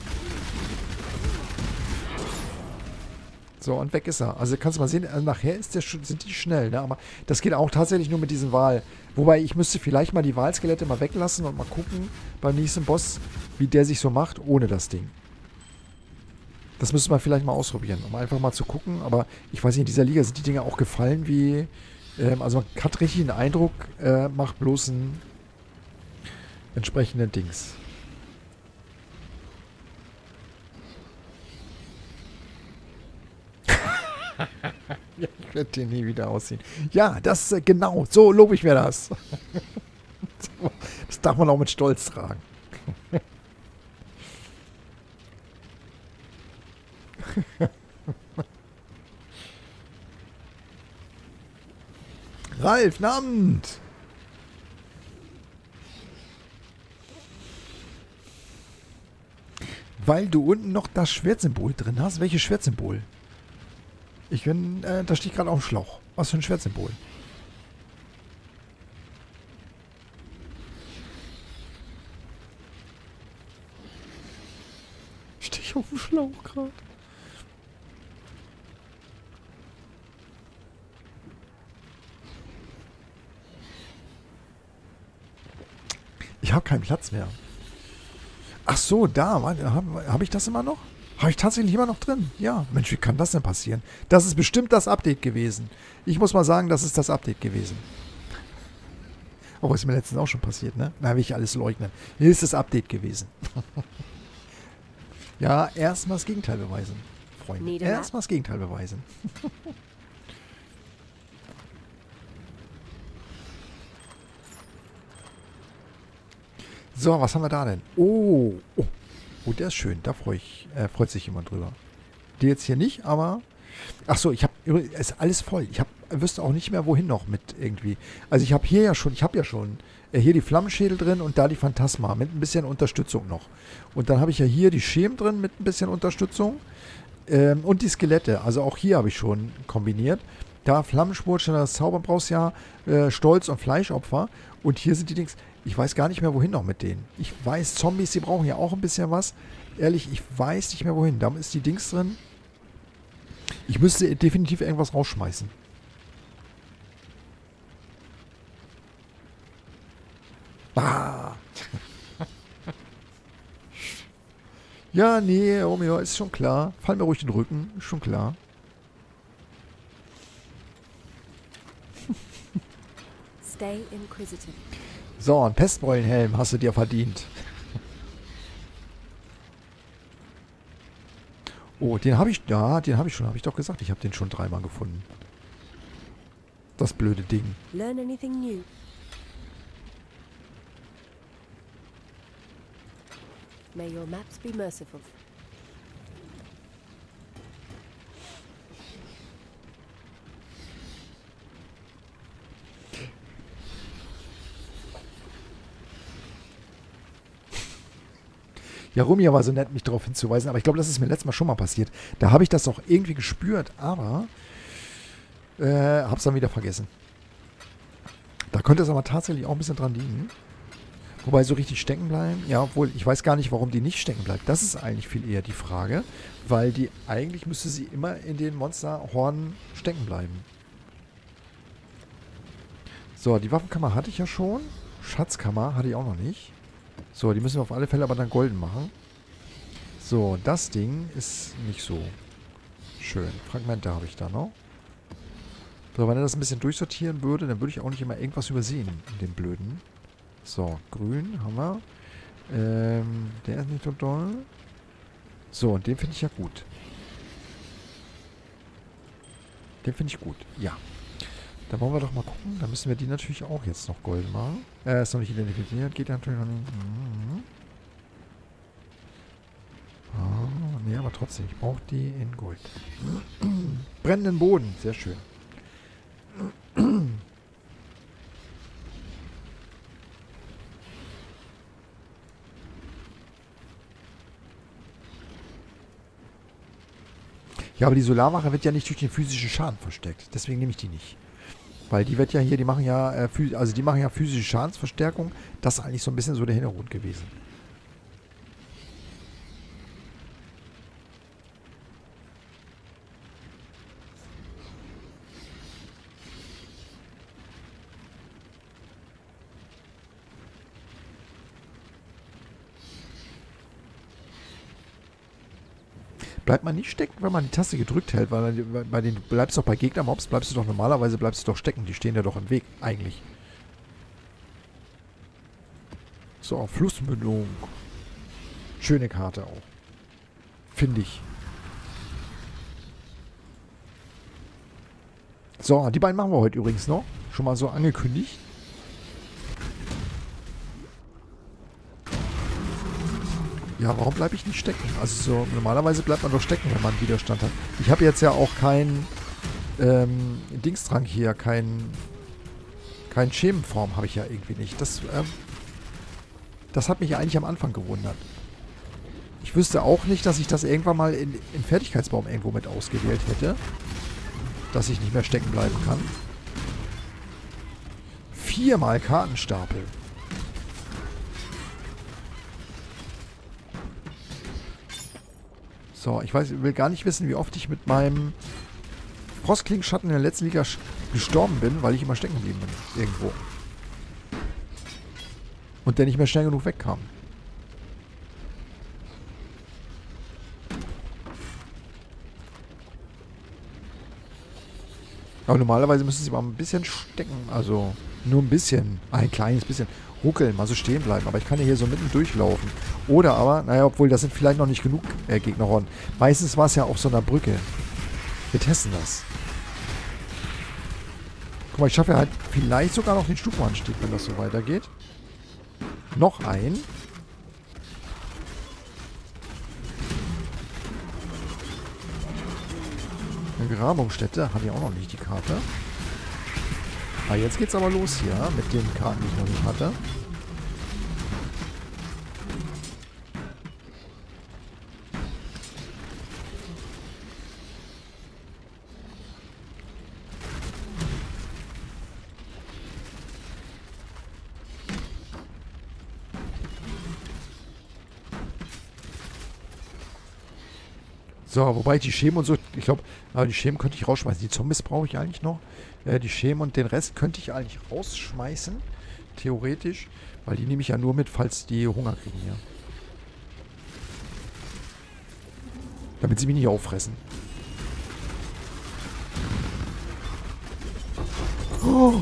So, und weg ist er. Also kannst du mal sehen, also nachher ist der, sind die schnell, ne? Aber das geht auch tatsächlich nur mit diesen Wal. Wobei, ich müsste vielleicht mal die Walskelette mal weglassen und mal gucken beim nächsten Boss, wie der sich so macht ohne das Ding. Das müsste man vielleicht mal ausprobieren, um einfach mal zu gucken. Aber ich weiß nicht, in dieser Liga sind die Dinger auch gefallen wie... Ähm, also man hat richtig einen Eindruck, äh, macht bloß einen entsprechenden Dings. Ja, ich werde den nie wieder ausziehen. Ja, das, äh, genau, so lobe ich mir das. Das darf man auch mit Stolz tragen. Ralf, Abend! Weil du unten noch das Schwertsymbol drin hast. Welches Schwertsymbol? Ich bin, äh, da steht gerade auf dem Schlauch. Was für ein Schwertsymbol? Stehe ich auf dem Schlauch gerade? Ich habe keinen Platz mehr. Ach so, da. Habe hab ich das immer noch? Habe ich tatsächlich immer noch drin? Ja. Mensch, wie kann das denn passieren? Das ist bestimmt das Update gewesen. Ich muss mal sagen, das ist das Update gewesen. Oh, ist mir letztens auch schon passiert, ne? Da will ich alles leugnen. Hier ist das Update gewesen. Ja, erstmal das Gegenteil beweisen, Freunde. Erstmal das Gegenteil beweisen. So, was haben wir da denn? Oh, oh, oh, der ist schön. Da freu ich, äh, freut sich jemand drüber. Die jetzt hier nicht, aber... Ach so, ich habe... Es ist alles voll. Ich hab, wüsste auch nicht mehr, wohin noch mit irgendwie. Also ich habe hier ja schon... Ich habe ja schon äh, hier die Flammenschädel drin und da die Phantasma mit ein bisschen Unterstützung noch. Und dann habe ich ja hier die Schemen drin mit ein bisschen Unterstützung. Ähm, und die Skelette. Also auch hier habe ich schon kombiniert. Da Flammenspurt, das Zaubern brauchst ja äh, Stolz und Fleischopfer. Und hier sind die Dings. Ich weiß gar nicht mehr, wohin noch mit denen. Ich weiß, Zombies, die brauchen ja auch ein bisschen was. Ehrlich, ich weiß nicht mehr, wohin. Da ist die Dings drin. Ich müsste definitiv irgendwas rausschmeißen. Ah! Ja, nee, Romeo, ist schon klar. Fall mir ruhig den Rücken, ist schon klar. Stay inquisitive. So, einen Pestbeulenhelm hast du dir verdient. Oh, den habe ich, ja, den habe ich schon, habe ich doch gesagt. Ich habe den schon dreimal gefunden. Das blöde Ding. Learn anything new? May your maps be merciful. Ja, Rumia war so nett, mich darauf hinzuweisen, aber ich glaube, das ist mir letztes Mal schon mal passiert. Da habe ich das auch irgendwie gespürt, aber äh, habe es dann wieder vergessen. Da könnte es aber tatsächlich auch ein bisschen dran liegen. Wobei so richtig stecken bleiben, ja, obwohl ich weiß gar nicht, warum die nicht stecken bleibt. Das ist eigentlich viel eher die Frage, weil die eigentlich müsste sie immer in den Monsterhornen stecken bleiben. So, die Waffenkammer hatte ich ja schon. Schatzkammer hatte ich auch noch nicht. So, die müssen wir auf alle Fälle aber dann golden machen. So, das Ding ist nicht so schön. Fragmente habe ich da noch. So, wenn er das ein bisschen durchsortieren würde, dann würde ich auch nicht immer irgendwas übersehen in dem Blöden. So, grün haben wir. Ähm, der ist nicht so doll. So, und den finde ich ja gut. Den finde ich gut, ja. Dann wollen wir doch mal gucken. Dann müssen wir die natürlich auch jetzt noch golden machen. Äh, ist noch nicht identifiziert. Geht ja natürlich noch nicht. Mhm. Ah, nee, aber trotzdem. Ich brauche die in Gold. Brennenden Boden. Sehr schön. Ja, aber die Solarwache wird ja nicht durch den physischen Schaden versteckt. Deswegen nehme ich die nicht. Weil die wird ja hier, die machen ja, äh, also die machen ja physische Schadensverstärkung. Das ist eigentlich so ein bisschen so der Hintergrund gewesen. Bleibt man nicht stecken, wenn man die Taste gedrückt hält, weil bei den, du bleibst doch bei Gegnermobs, bleibst du doch normalerweise, bleibst du doch stecken, die stehen ja doch im Weg, eigentlich. So, Flussmündung. Schöne Karte auch. Finde ich. So, die beiden machen wir heute übrigens noch. Schon mal so angekündigt. Ja, warum bleibe ich nicht stecken? Also so, normalerweise bleibt man doch stecken, wenn man Widerstand hat. Ich habe jetzt ja auch keinen ähm, Dingstrank hier, kein kein Schemenform habe ich ja irgendwie nicht. Das, ähm, das hat mich eigentlich am Anfang gewundert. Ich wüsste auch nicht, dass ich das irgendwann mal in, im Fertigkeitsbaum irgendwo mit ausgewählt hätte. Dass ich nicht mehr stecken bleiben kann. Viermal Kartenstapel. So, ich weiß, ich will gar nicht wissen, wie oft ich mit meinem Frostklingenschatten in der letzten Liga gestorben bin, weil ich immer stecken geblieben bin. Irgendwo. Und der nicht mehr schnell genug wegkam. Aber normalerweise müssen sie mal ein bisschen stecken. Also nur ein bisschen. Ein kleines bisschen. Ruckeln, mal so stehen bleiben. Aber ich kann ja hier so mitten durchlaufen. Oder aber, naja, obwohl das sind vielleicht noch nicht genug äh, Gegnerhorden. Meistens war es ja auf so einer Brücke. Wir testen das. Guck mal, ich schaffe ja halt vielleicht sogar noch den Stufenanstieg, wenn das so weitergeht. Noch ein. Eine Grabungsstätte habe ich auch noch nicht, die Karte. Ah, jetzt geht's aber los hier mit den Karten, die ich noch nicht hatte. So, wobei ich die Schemen und so, ich glaube, aber die Schemen könnte ich rausschmeißen. Die Zombies brauche ich eigentlich noch. Äh, die Schemen und den Rest könnte ich eigentlich rausschmeißen. Theoretisch. Weil die nehme ich ja nur mit, falls die Hunger kriegen hier. Damit sie mich nicht auffressen. Oh.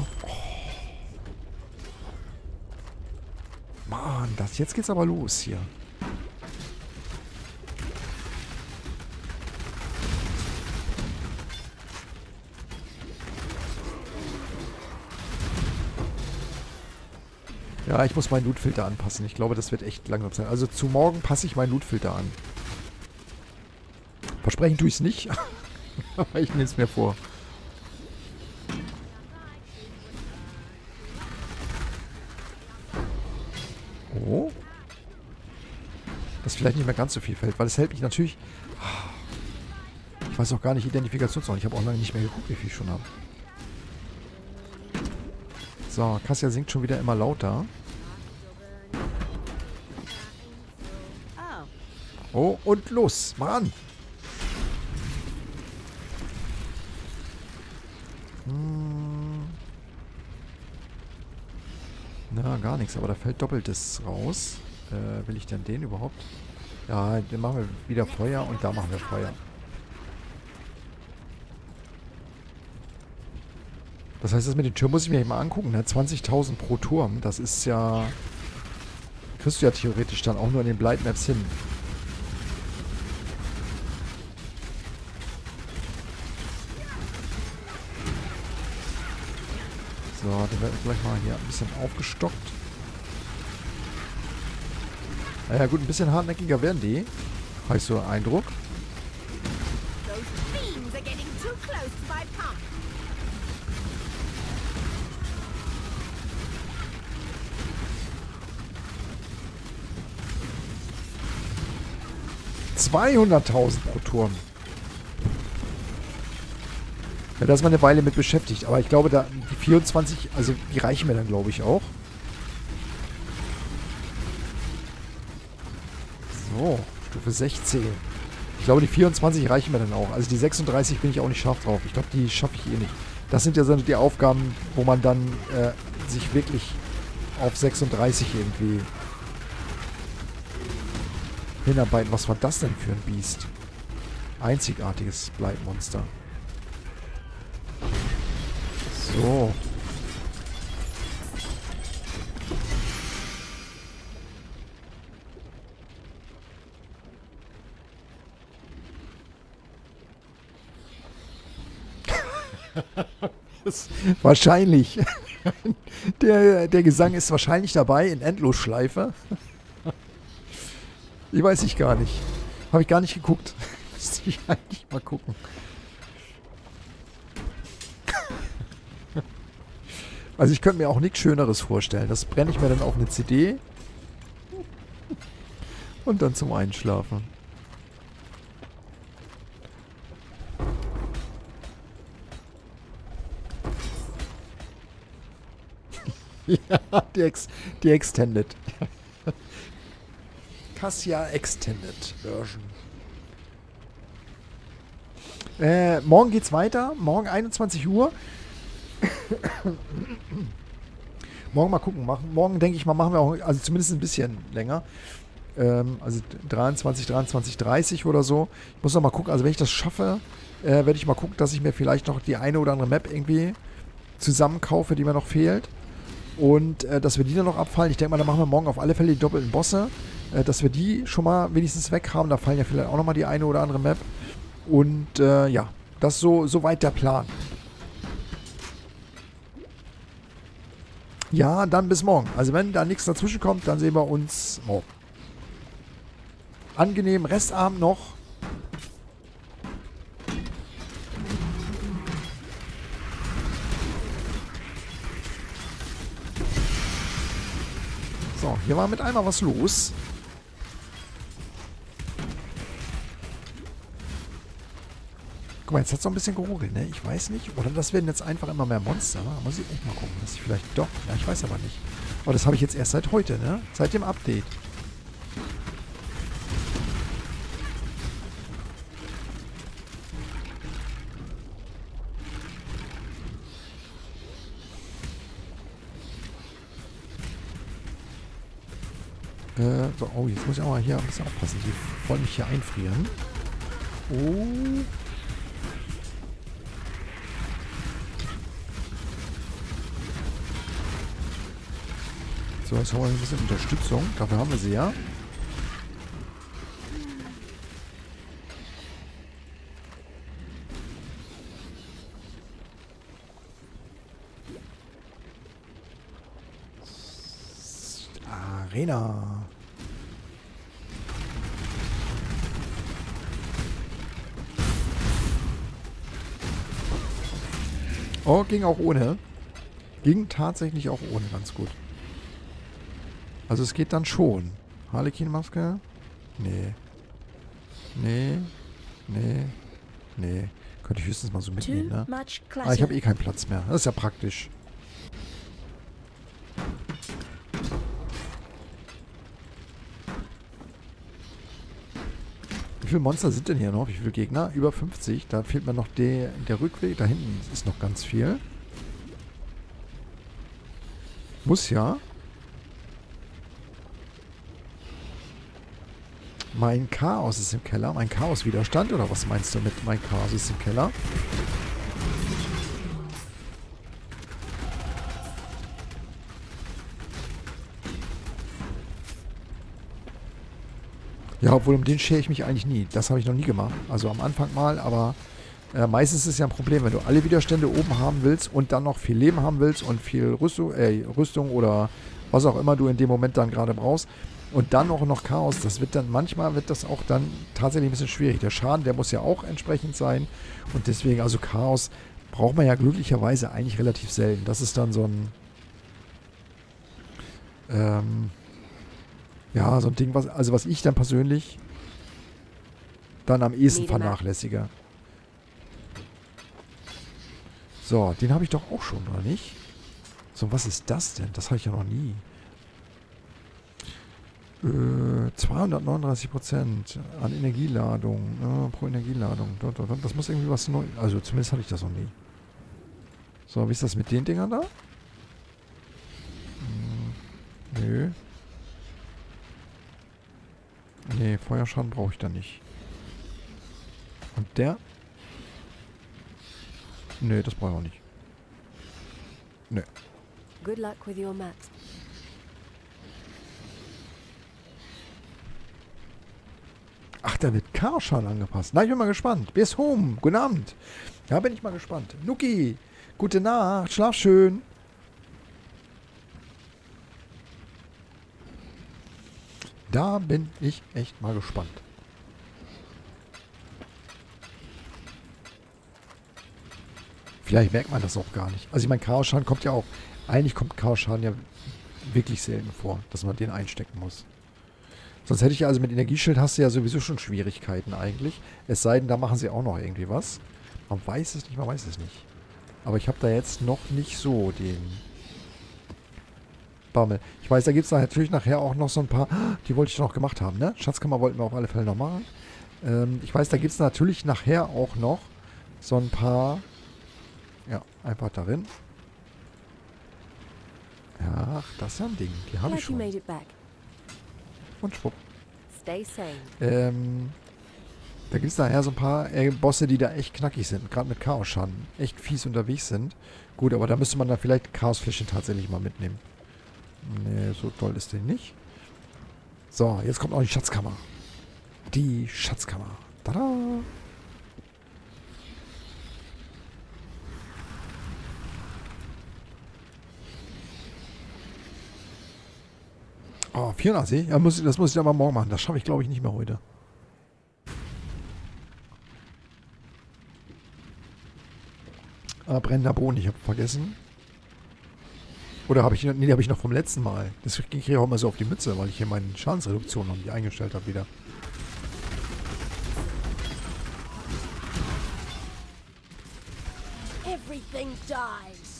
Mann, das, jetzt geht's aber los hier. Ja, ich muss meinen Lootfilter anpassen. Ich glaube, das wird echt langsam sein. Also zu morgen passe ich meinen Lootfilter an. Versprechen tue ich es nicht. Aber ich nehme es mir vor. Oh. Das vielleicht nicht mehr ganz so viel fällt, weil es hält mich natürlich... Ich weiß auch gar nicht, Identifikationsnummer. Ich habe auch lange nicht mehr geguckt, wie viel ich schon habe. So, Cassia singt schon wieder immer lauter. Oh, und los. Mach an. Hm. Na, gar nichts. Aber da fällt Doppeltes raus. Äh, will ich denn den überhaupt? Ja, dann machen wir wieder Feuer und da machen wir Feuer. Das heißt, das mit den Türmen muss ich mir mal angucken. Ne? zwanzigtausend pro Turm. Das ist ja... Kriegst du ja theoretisch dann auch nur in den Blight Maps hin. So, dann werden wir gleich mal hier ein bisschen aufgestockt. Naja gut, ein bisschen hartnäckiger werden die. Habe ich so einen Eindruck. zweihunderttausend pro Turm. Ja, da ist man eine Weile mit beschäftigt. Aber ich glaube, da die vierundzwanzig, also die reichen mir dann, glaube ich, auch. So, Stufe sechzehn. Ich glaube, die vierundzwanzig reichen mir dann auch. Also die sechsunddreißig bin ich auch nicht scharf drauf. Ich glaube, die schaffe ich eh nicht. Das sind ja so die Aufgaben, wo man dann äh, sich wirklich auf sechsunddreißig irgendwie hinarbeiten. Was war das denn für ein Biest? Einzigartiges Bleibmonster. So. Wahrscheinlich. Der, der Gesang ist wahrscheinlich dabei in Endlosschleife. Ich weiß ich gar nicht. Habe ich gar nicht geguckt. Müsste ich eigentlich mal gucken. Also ich könnte mir auch nichts Schöneres vorstellen. Das brenne ich mir dann auf eine C D. Und dann zum Einschlafen. Ja, die, Ex die Extended. Cassia Extended Version. Äh, morgen geht's weiter. Morgen einundzwanzig Uhr. Morgen mal gucken. Machen. Morgen denke ich mal, machen wir auch, also zumindest ein bisschen länger. Ähm, also dreiundzwanzig, dreiundzwanzig, dreißig oder so. Ich muss noch mal gucken. Also wenn ich das schaffe, äh, werde ich mal gucken, dass ich mir vielleicht noch die eine oder andere Map irgendwie zusammenkaufe, die mir noch fehlt. Und äh, dass wir die dann noch abfallen. Ich denke mal, da machen wir morgen auf alle Fälle die doppelten Bosse. Äh, dass wir die schon mal wenigstens weg haben. Da fallen ja vielleicht auch noch mal die eine oder andere Map. Und äh, ja, das ist so, so weit der Plan. Ja, dann bis morgen. Also wenn da nichts dazwischen kommt, dann sehen wir uns morgen. Angenehmen Restabend noch. So, hier war mit einmal was los. Guck mal, jetzt hat es so ein bisschen geruckelt, ne? Ich weiß nicht. Oder das werden jetzt einfach immer mehr Monster. Da muss ich echt mal gucken, dass ich vielleicht doch... Ja, ich weiß aber nicht. Aber das habe ich jetzt erst seit heute, ne? Seit dem Update. Äh, so, oh, jetzt muss ich auch mal hier ein bisschen aufpassen. Die wollen mich hier einfrieren. Oh. So, jetzt haben wir ein bisschen Unterstützung. Dafür haben wir sie ja. Arena. Oh, ging auch ohne. Ging tatsächlich auch ohne ganz gut. Also es geht dann schon. Harlequin-Maske? Nee. Nee. Nee. Nee. Könnte ich höchstens mal so mitnehmen, ne? Ah, ich habe eh keinen Platz mehr. Das ist ja praktisch. Wie viele Monster sind denn hier noch? Wie viele Gegner? Über fünfzig. Da fehlt mir noch der, der Rückweg. Da hinten ist noch ganz viel. Muss ja. Mein Chaos ist im Keller. Mein Chaos-Widerstand? Oder was meinst du mit mein Chaos ist im Keller? Ja, obwohl um den schere ich mich eigentlich nie. Das habe ich noch nie gemacht. Also am Anfang mal, aber äh, meistens ist es ja ein Problem, wenn du alle Widerstände oben haben willst und dann noch viel Leben haben willst und viel Rüstung, äh, Rüstung oder was auch immer du in dem Moment dann gerade brauchst. Und dann auch noch Chaos. Das wird dann, manchmal wird das auch dann tatsächlich ein bisschen schwierig. Der Schaden, der muss ja auch entsprechend sein. Und deswegen, also Chaos braucht man ja glücklicherweise eigentlich relativ selten. Das ist dann so ein ähm, ja, so ein Ding, was, also was ich dann persönlich dann am ehesten vernachlässige. So, den habe ich doch auch schon, oder nicht? So, was ist das denn? Das habe ich ja noch nie. Äh, zweihundertneununddreißig Prozent an Energieladung. Äh, pro Energieladung. Das muss irgendwie was Neues. Also zumindest hatte ich das noch nie. So, wie ist das mit den Dingern da? Hm, nö. Nee, Feuerschaden brauche ich da nicht. Und der? Nee, das brauche ich auch nicht. Nee. Good luck with your mat. Ach, da wird Chaos-Schaden angepasst. Na, ich bin mal gespannt. Bis home. Guten Abend. Ja, bin ich mal gespannt. Nuki, gute Nacht. Schlaf schön. Da bin ich echt mal gespannt. Vielleicht merkt man das auch gar nicht. Also ich meine, Chaos-Schaden kommt ja auch... Eigentlich kommt Chaos-Schaden ja wirklich selten vor, dass man den einstecken muss. Sonst hätte ich ja, also mit Energieschild hast du ja sowieso schon Schwierigkeiten eigentlich. Es sei denn, da machen sie auch noch irgendwie was. Man weiß es nicht, man weiß es nicht. Aber ich habe da jetzt noch nicht so den Bammel. Ich weiß, da gibt es natürlich nachher auch noch so ein paar, die wollte ich noch gemacht haben, ne? Schatzkammer wollten wir auf alle Fälle noch machen. Ähm, ich weiß, da gibt es natürlich nachher auch noch so ein paar, ja, einfach darin. Ja, das ist ja ein Ding. Die habe ich schon. Und schwupp. Ähm, da gibt es nachher so ein paar äh, Bosse, die da echt knackig sind. Gerade mit Chaos-Schaden. Echt fies unterwegs sind. Gut, aber da müsste man dann vielleicht Chaosflächen tatsächlich mal mitnehmen. Nee, so toll ist der nicht. So, jetzt kommt noch die Schatzkammer. Die Schatzkammer. Tada! Oh, vierundachtzig? Ja, muss, das muss ich aber morgen machen. Das schaffe ich, glaube ich, nicht mehr heute. Ah, brennender Boden, ich habe vergessen. Oder habe ich, nee, die habe ich noch vom letzten Mal. Das kriege ich auch immer so auf die Mütze, weil ich hier meine Schadensreduktion noch nicht eingestellt habe wieder. Everything dies.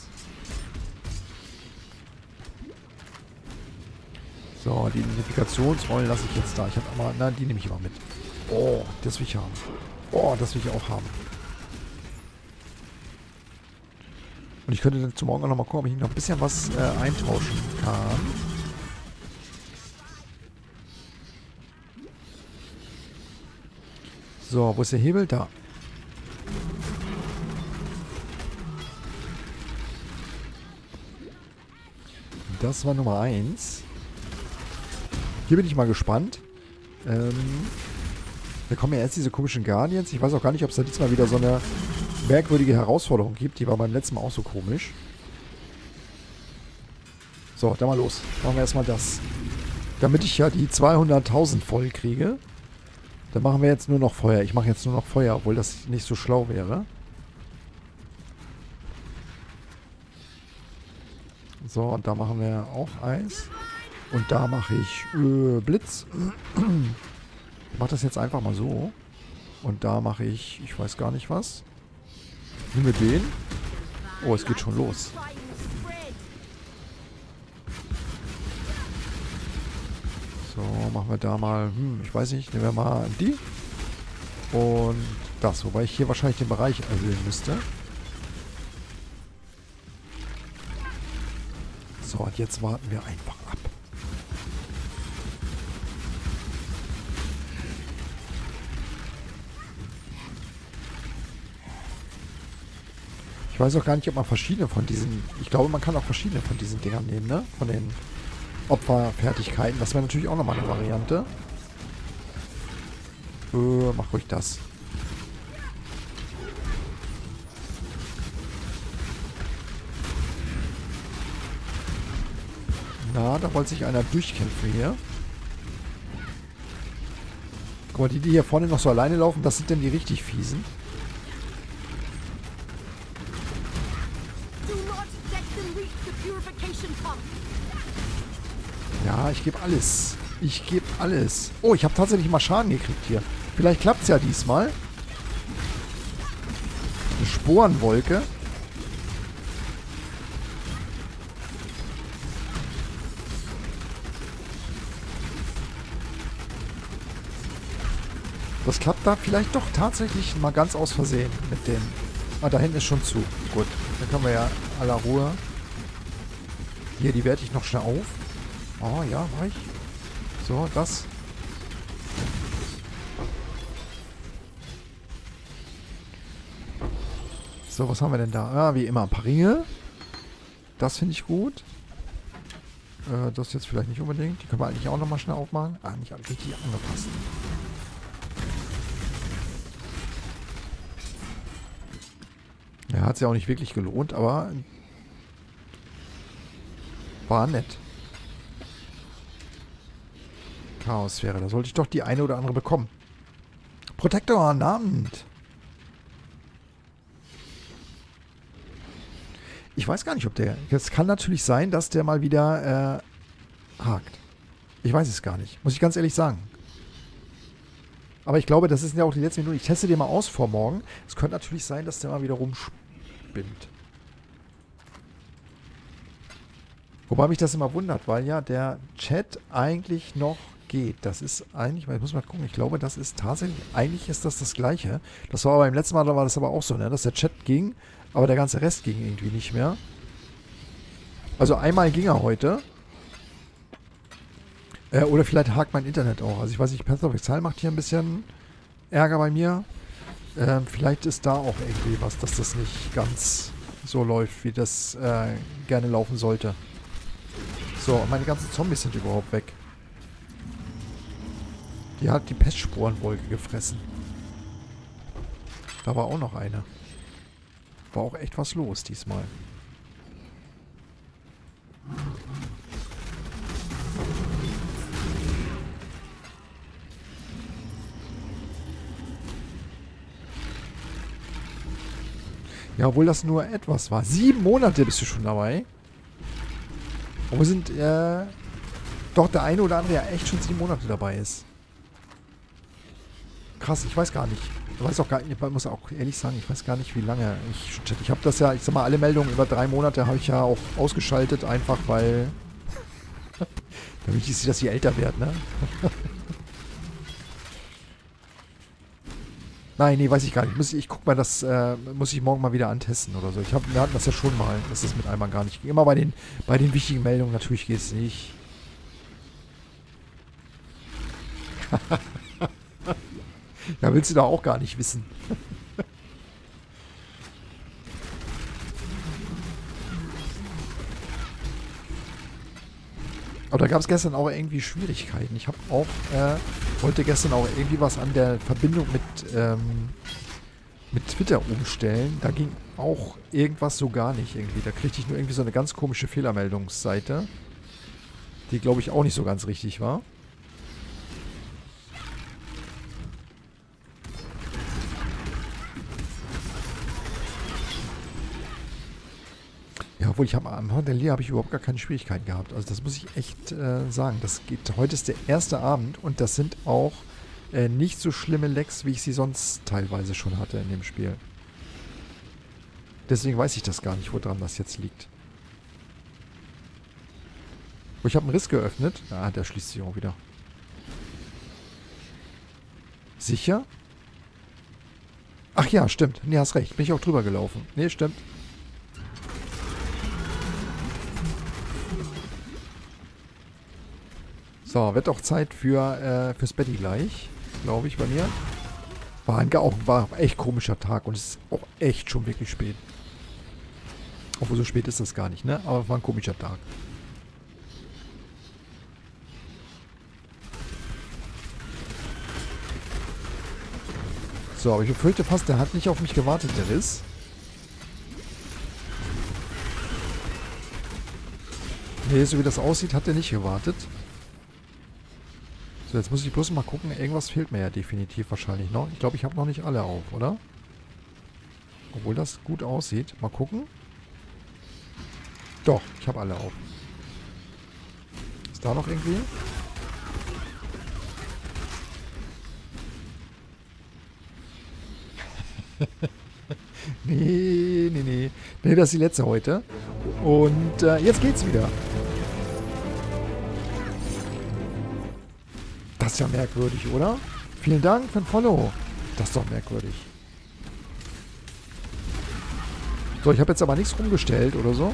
So, die Identifikationsrollen lasse ich jetzt da. Ich habe aber, na, die nehme ich immer mit. Oh, das will ich haben. Oh, das will ich auch haben. Und ich könnte dann zum Morgen auch noch mal gucken, ob ich noch ein bisschen was äh, eintauschen kann. So, wo ist der Hebel? Da. Das war Nummer eins. Hier bin ich mal gespannt. Ähm, da kommen ja erst diese komischen Guardians. Ich weiß auch gar nicht, ob es da diesmal wieder so eine merkwürdige Herausforderung gibt. Die war beim letzten Mal auch so komisch. So, dann mal los. Machen wir erstmal das. Damit ich ja die zweihunderttausend voll kriege, dann machen wir jetzt nur noch Feuer. Ich mache jetzt nur noch Feuer, obwohl das nicht so schlau wäre. So, und da machen wir auch Eis. Und da mache ich äh, Blitz. Ich mache das jetzt einfach mal so. Und da mache ich, ich weiß gar nicht was. Nehmen wir den. Oh, es geht schon los. So, machen wir da mal, hm, ich weiß nicht, nehmen wir mal die. Und das, wobei ich hier wahrscheinlich den Bereich erhöhen müsste. So, und jetzt warten wir einfach ab. Ich weiß auch gar nicht, ob man verschiedene von diesen... Ich glaube, man kann auch verschiedene von diesen Dingern nehmen, ne? Von den Opferfertigkeiten. Das wäre natürlich auch nochmal eine Variante. Äh, mach ruhig das. Na, da wollte sich einer durchkämpfen hier. Guck mal, die, die hier vorne noch so alleine laufen, das sind denn die richtig fiesen. Ja, ich gebe alles. Ich gebe alles. Oh, ich habe tatsächlich mal Schaden gekriegt hier. Vielleicht klappt es ja diesmal. Eine Sporenwolke. Das klappt da vielleicht doch tatsächlich mal ganz aus Versehen mit dem. Ah, da hinten ist schon zu. Gut, dann können wir ja aller Ruhe. Hier, die werte ich noch schnell auf. Oh ja, mach ich. So, das. So, was haben wir denn da? Ah, wie immer, ein paar Ringe. Das finde ich gut. Äh, das jetzt vielleicht nicht unbedingt. Die können wir eigentlich auch nochmal schnell aufmachen. Ah, nicht richtig angepasst. Ja, hat sich auch nicht wirklich gelohnt, aber war nett. Chaosphäre, da sollte ich doch die eine oder andere bekommen. Protektor, Namend. Ich weiß gar nicht, ob der... Es kann natürlich sein, dass der mal wieder äh, hakt. Ich weiß es gar nicht. Muss ich ganz ehrlich sagen. Aber ich glaube, das sind ja auch die letzten Minuten. Ich teste den mal aus vor morgen. Es könnte natürlich sein, dass der mal wieder rumspinnt. Wobei mich das immer wundert, weil ja der Chat eigentlich noch geht. Das ist eigentlich, ich muss mal gucken, ich glaube, das ist tatsächlich, eigentlich ist das das Gleiche. Das war aber beim letzten Mal, da war das aber auch so, ne, dass der Chat ging, aber der ganze Rest ging irgendwie nicht mehr. Also einmal ging er heute. Äh, oder vielleicht hakt mein Internet auch. Also ich weiß nicht, Path of Exile macht hier ein bisschen Ärger bei mir. Ähm, vielleicht ist da auch irgendwie was, dass das nicht ganz so läuft, wie das äh, gerne laufen sollte. So, und meine ganzen Zombies sind überhaupt weg. Die hat die Pestsporenwolke gefressen. Da war auch noch eine. War auch echt was los diesmal. Ja, obwohl das nur etwas war. Sieben Monate bist du schon dabei. Und wir sind, äh... doch, der eine oder andere ja echt schon sieben Monate dabei ist. Krass, ich weiß gar nicht. Ich weiß auch gar nicht, ich muss auch ehrlich sagen, ich weiß gar nicht, wie lange ich schon chatte. Ich habe das ja, ich sag mal, alle Meldungen über drei Monate habe ich ja auch ausgeschaltet, einfach weil... damit ich sehe, dass ich älter werde, ne? Nein, nee, weiß ich gar nicht. Muss ich, ich guck mal, das äh, muss ich morgen mal wieder antesten oder so. Ich hab, wir hatten das ja schon mal, dass das mit einmal gar nicht ging. Immer bei den, bei den wichtigen Meldungen, natürlich geht es nicht. Ja, willst du doch auch gar nicht wissen. Aber da gab es gestern auch irgendwie Schwierigkeiten. Ich habe auch, äh, wollte gestern auch irgendwie was an der Verbindung mit, ähm, mit Twitter umstellen. Da ging auch irgendwas so gar nicht irgendwie. Da kriegte ich nur irgendwie so eine ganz komische Fehlermeldungsseite, die, glaube ich, auch nicht so ganz richtig war. Ja, obwohl ich habe am Hotelier habe ich überhaupt gar keine Schwierigkeiten gehabt. Also das muss ich echt äh, sagen. Das geht, heute ist der erste Abend und das sind auch äh, nicht so schlimme Lags, wie ich sie sonst teilweise schon hatte in dem Spiel. Deswegen weiß ich das gar nicht, woran das jetzt liegt. Oh, ich habe einen Riss geöffnet. Ah, der schließt sich auch wieder. Sicher? Ach ja, stimmt. Nee, hast recht. Bin ich auch drüber gelaufen. Nee, stimmt. So, wird auch Zeit für äh, fürs Betty gleich, glaube ich, bei mir. War ein, auch, war ein echt komischer Tag und es ist auch echt schon wirklich spät. Obwohl so spät ist das gar nicht, ne? Aber es war ein komischer Tag. So, aber ich befürchte fast, der hat nicht auf mich gewartet, der Riss. Nee, so wie das aussieht, hat er nicht gewartet. So, jetzt muss ich bloß mal gucken. Irgendwas fehlt mir ja definitiv wahrscheinlich noch. Ich glaube, ich habe noch nicht alle auf, oder? Obwohl das gut aussieht. Mal gucken. Doch, ich habe alle auf. Ist da noch irgendwie? nee, nee, nee. Nee, das ist die letzte heute. Und äh, jetzt geht's wieder. Das ist ja merkwürdig, oder? Vielen Dank für ein Follow. Das ist doch merkwürdig. So, ich habe jetzt aber nichts rumgestellt oder so.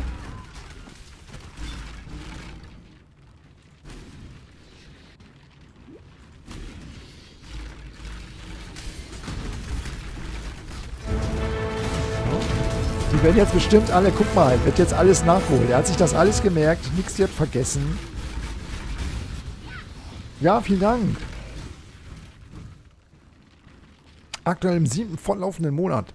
Die werden jetzt bestimmt alle, guck mal, wird jetzt alles nachholen. Er hat sich das alles gemerkt, nichts wird vergessen. Ja, vielen Dank. Aktuell im siebten fortlaufenden Monat.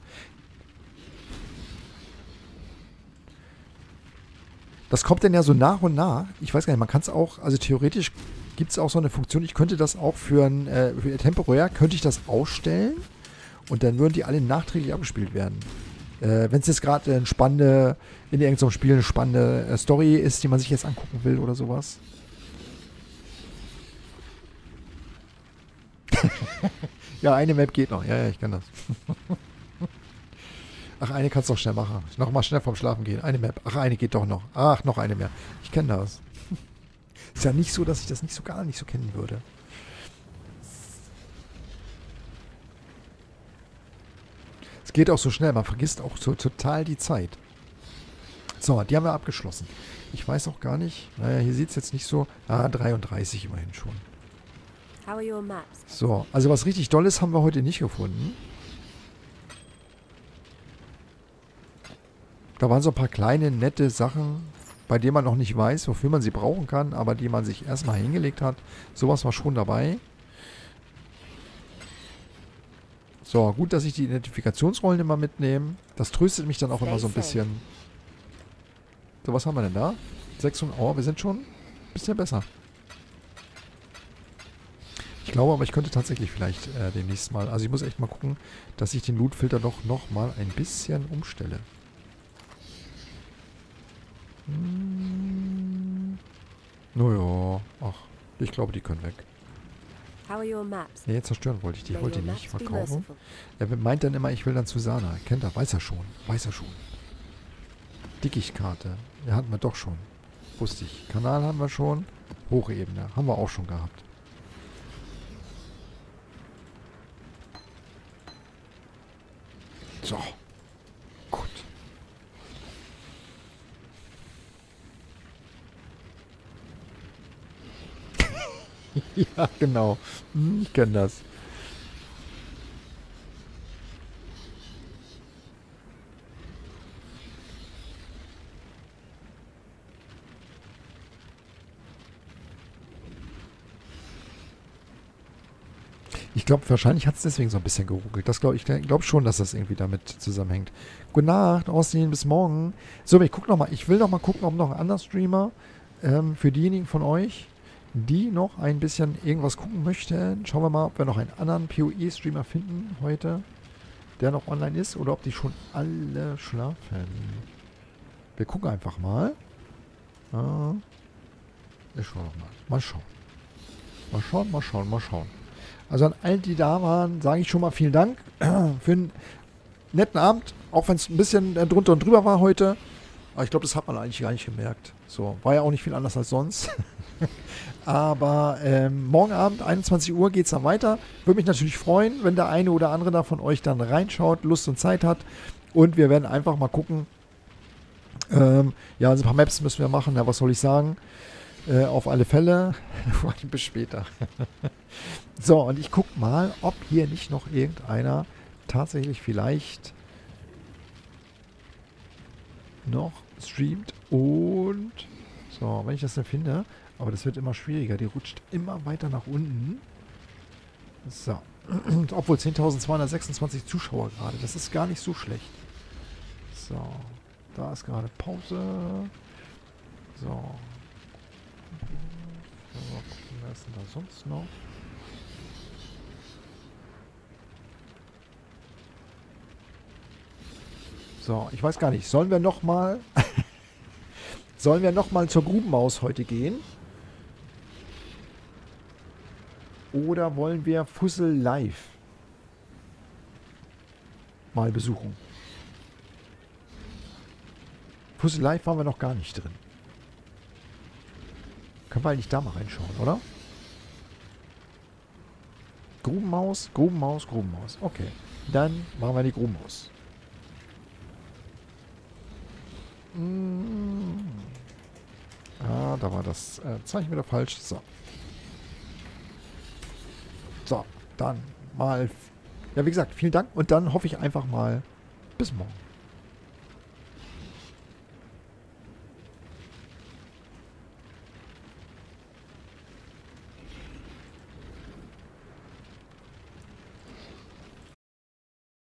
Das kommt dann ja so nach und nach. Ich weiß gar nicht, man kann es auch, also theoretisch gibt es auch so eine Funktion, ich könnte das auch für ein, äh, für temporär, könnte ich das ausstellen und dann würden die alle nachträglich abgespielt werden. Äh, wenn es jetzt gerade eine spannende, in irgendeinem Spiel eine spannende äh, Story ist, die man sich jetzt angucken will oder sowas. Ja, eine Map geht noch. Ja, ja, ich kann das. Ach, eine kannst du doch schnell machen. Nochmal schnell vom Schlafen gehen. Eine Map. Ach, eine geht doch noch. Ach, noch eine mehr. Ich kenne das. Ist ja nicht so, dass ich das nicht so gar nicht so kennen würde. Es geht auch so schnell. Man vergisst auch so total die Zeit. So, die haben wir abgeschlossen. Ich weiß auch gar nicht. Naja, hier sieht es jetzt nicht so. Ah, dreiunddreißig immerhin schon. So, also was richtig Dolles haben wir heute nicht gefunden. Da waren so ein paar kleine, nette Sachen, bei denen man noch nicht weiß, wofür man sie brauchen kann, aber die man sich erstmal hingelegt hat. Sowas war schon dabei. So, gut, dass ich die Identifikationsrollen immer mitnehme. Das tröstet mich dann auch immer so ein bisschen. So, was haben wir denn da? sechshundert. Oh, wir sind schon ein bisschen besser. Ich glaube aber, ich könnte tatsächlich vielleicht äh, demnächst mal, also ich muss echt mal gucken, dass ich den Lootfilter doch noch mal ein bisschen umstelle. Hm. Naja, ach, ich glaube, die können weg. Nee, zerstören wollte ich die, ich wollte die nicht verkaufen. Er meint dann immer, ich will dann zu Sana. Kennt er, weiß er schon, weiß er schon. Dickichtkarte, ja, hatten wir doch schon. Wusste ich. Kanal haben wir schon, Hochebene, haben wir auch schon gehabt. So. Gut. Ja, genau. Hm, ich kenne das. glaube, wahrscheinlich hat es deswegen so ein bisschen geruckelt. Das glaube ich glaube schon, dass das irgendwie damit zusammenhängt. Gute Nacht, Austin, bis morgen. So, ich guck noch mal. Ich will noch mal gucken, ob noch ein anderer Streamer ähm, für diejenigen von euch, die noch ein bisschen irgendwas gucken möchten. Schauen wir mal, ob wir noch einen anderen P O E-Streamer finden heute, der noch online ist, oder ob die schon alle schlafen. Wir gucken einfach mal. Ah, wir schauen noch mal. Mal schauen. Mal schauen, mal schauen, mal schauen. Also an all die da waren, sage ich schon mal vielen Dank für einen netten Abend, auch wenn es ein bisschen drunter und drüber war heute. Aber ich glaube, das hat man eigentlich gar nicht gemerkt. So, war ja auch nicht viel anders als sonst. Aber ähm, morgen Abend, einundzwanzig Uhr, geht es dann weiter. Würde mich natürlich freuen, wenn der eine oder andere da von euch dann reinschaut, Lust und Zeit hat. Und wir werden einfach mal gucken. Ähm, ja, also ein paar Maps müssen wir machen. Ja, was soll ich sagen? Äh, auf alle Fälle. Bis später. So, und ich gucke mal, ob hier nicht noch irgendeiner tatsächlich vielleicht noch streamt. Und so, wenn ich das denn finde, aber das wird immer schwieriger, die rutscht immer weiter nach unten. So, obwohl zehntausendzweihundertsechsundzwanzig Zuschauer gerade, das ist gar nicht so schlecht. So, da ist gerade Pause. So. Was ist denn da sonst noch? So, ich weiß gar nicht. Sollen wir noch mal sollen wir noch mal zur Grubenmaus heute gehen? Oder wollen wir Fussel Live mal besuchen? Fussel Live waren wir noch gar nicht drin. Können wir eigentlich da mal reinschauen, oder? Grubenmaus, Grubenmaus, Grubenmaus. Okay, dann machen wir die Grubenmaus. Ah, da war das äh, Zeichen wieder falsch. So. So, dann mal. Ja, wie gesagt, vielen Dank. Und dann hoffe ich einfach mal bis morgen.